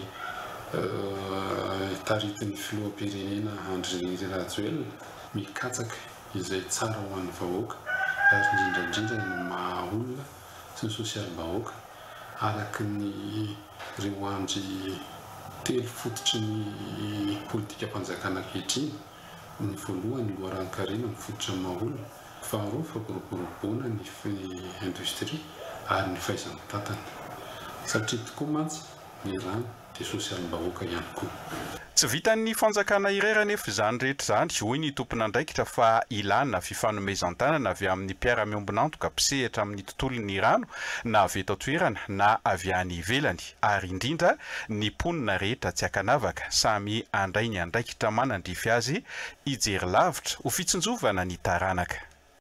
taritin'ny filoham-pirenena Andry Rajoelina mikatsaka izay tsara ho an'ny vahoaka ary indrindrandrindra ny maha-olona sy ny sosialim-bahoaka araky ny ireo andry telo fototry ny politika-panjakana ankehitriny. Ny voalohany loharan-karena mifototra ny maha-olona, faharoa fampiroboroboana ny indostria ary ny fahaiza-mitantana satria tokoa mantsy ny rano dia sosialim-bahoaka ihany koa. Tsy vitan'ny fanjakana irery anefa izany rehetra izany, hoy ny tompon'andraikitra fa ilana fifanomezan-tanana avy amin'ny mpiara-miombonantoka mpisehatra amin'ny tontolon'ny rano na avy eto an-toerana na avy any ivelany, ary indrindra ny mponina rehetra tsy ankanavaka samy andray ny andraikitra manandrify azy hijery lavitra ho fitsinjovana ny taranaka.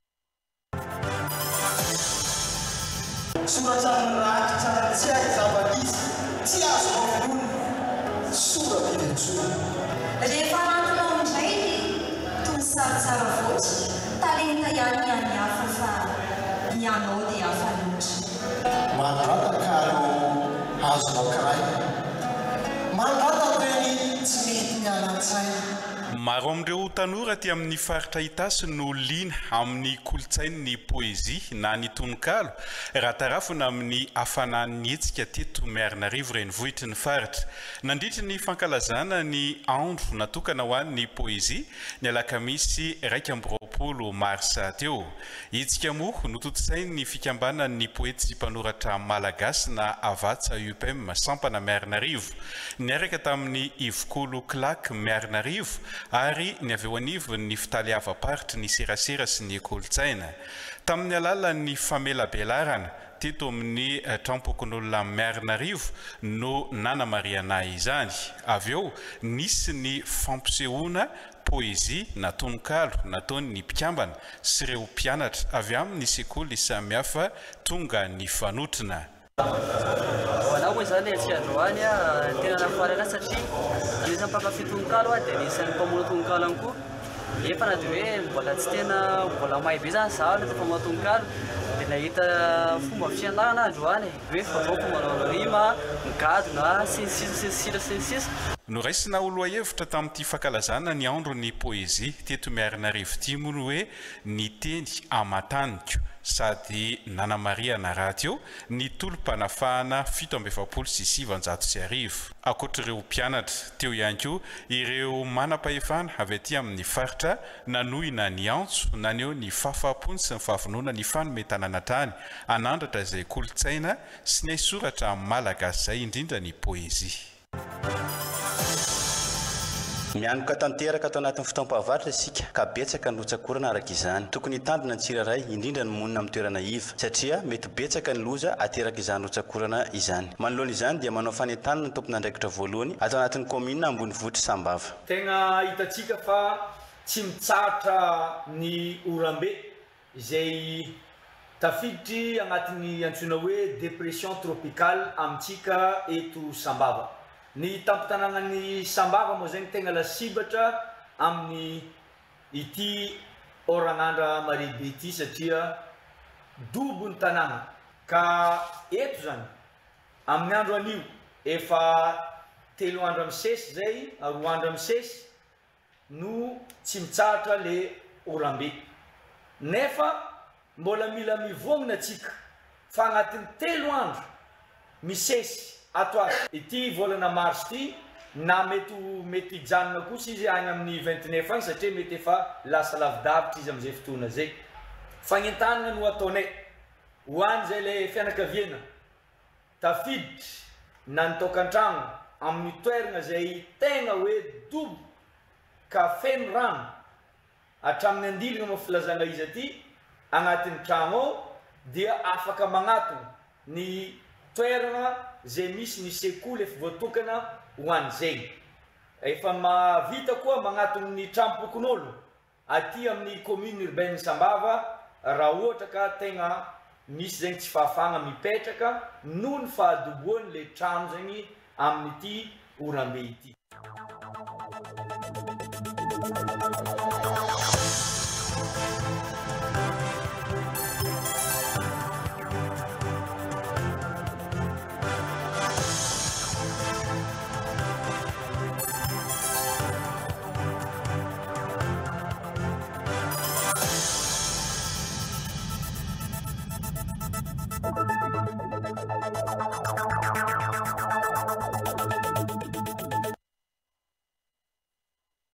Soratran'ny rakitra tsy hay zava-misy tsy azo mavolony sora bilentsona. Rehefa anatona indray toy saritsara voatsy talenta ihany any hafa fa ianao dia hafa loatra. Mandrataka alo hazo anankiray, mandrataka reny tsy mety mialan-tsaina. Maro amin'ireo tanora aty amin'ny faritra Itasy no liana amin'ny kolontsain'ny poezia na ny tononkalo raha tarafina amin'ny hafanan'ny hetsika teto Mearnarivo renivohitry ny faritra. Nandritra ny fankalazana ny andro natokana ho an'ny poezia ny alakamisy 20 marsa teo. Hetsika moa nototosain'ny fikambanan'ny poety sy mpanoratra malagasy na avatsa UPM sampana Mearnarivo niaraka tamin'ny Ivokolo Klak Mearnarivo ary ny avy eo anivon'ny fitaliava-paritra ny serasera sy ny kolontsaina. Tamin'ny alalan'ny famelabelarana teto amin'ny trampokon'olona Mearnarivo no nanamariana izany. Avy eo nisy ny fampisehoana poezia na tononkalo nataon'ny mpikambana sy ireo mpianatra avy amin'ny sekoly samihafa tonga ny fanotrina. Voilà, moi ça n'est pas loin, t'es dans la forêt là, ça chie. Les gens pas fait tout le calme, t'es c'est pas mon tout le calme coup. Et pendant que voilà, c'était na voilà mais bizarre ça, le pas mon tout le calme. T'es là, ita fumba fian là na joane. Oui, faut pas mon rima, cadre na c'est. No raisina olo ahevitra tamin'ity fankalazana ny andro ny poezia teto Mearnarivo ity moa hoe ny teny amataniko sady nanamariana raha teo ny tolom-panafahana 726 ankoatr'ireo mpianatra teo ihany koa ireo manam-pahefana avy aty amin'ny faritra nanohina ny antso naneo ny fahafahapony sy ny fahavonona ny fanometana anatrany anandratra izay kolontsaina sy ny aisoratra malagasy izay indrindra ny poezia. Mianoka tanteraka atao anatin'ny fotoam-pahavaratra isika ka betsaka ny rotsakorana araka izany. Tokony hitandrina ny tsirairay indrindra ny monina amin'ny toerana iva satria mety betsaka ny loza ateraka izany rotsakorana izany. Manoloana izany dia manao fanentanana ny tompon'andraikitra voalohany atao anatin'ny komina ambony vohitra Sambava. Tegna hitatsika fa tsy mitsatra ny orambe izay tafiditry agnatin'ny antsoina hoe dépression tropicale amintsika eto Sambava. Ny tampitanànan'ny Sambava moa zegny tegna lasibatra amin'ny ity oragn'andra maribe ity satria dobo ny tanàna. Ka eto zany amin'ny andro anio efa 3 andro misesy zay, 2 andro misesy no tsy mitsatra le orambe. Nefa mbola mila mivonina atsika fa agnatin'ny 3 andro misesy atoa ity volana mars ity na mety hijanona kosa izy agny amin'ny 29 agny satria mety efa lasa lavidavitra izy amin'izay fotoana zay. Fagnentanana no ataonay ho any zay le fianakaviana tafiditry na ny tokantragno amin'ny toerana zay tegna hoe dobo ka feno rano hatramin'ny andilana moa filazana izy aty agnatin'ny tragno ao dia afaka magnatona ny toerana zay misy ny sekoly efa voatokana ho an'izay. Efa mavita koa magnatona ny trampokon'olo aty amin'ny commune urbaine Sambava raha ohatra ka tegna misy zegny tsy fahafahana mipetraka noho ny fahadoboany le trano zegny amin'ity Ourambe ity.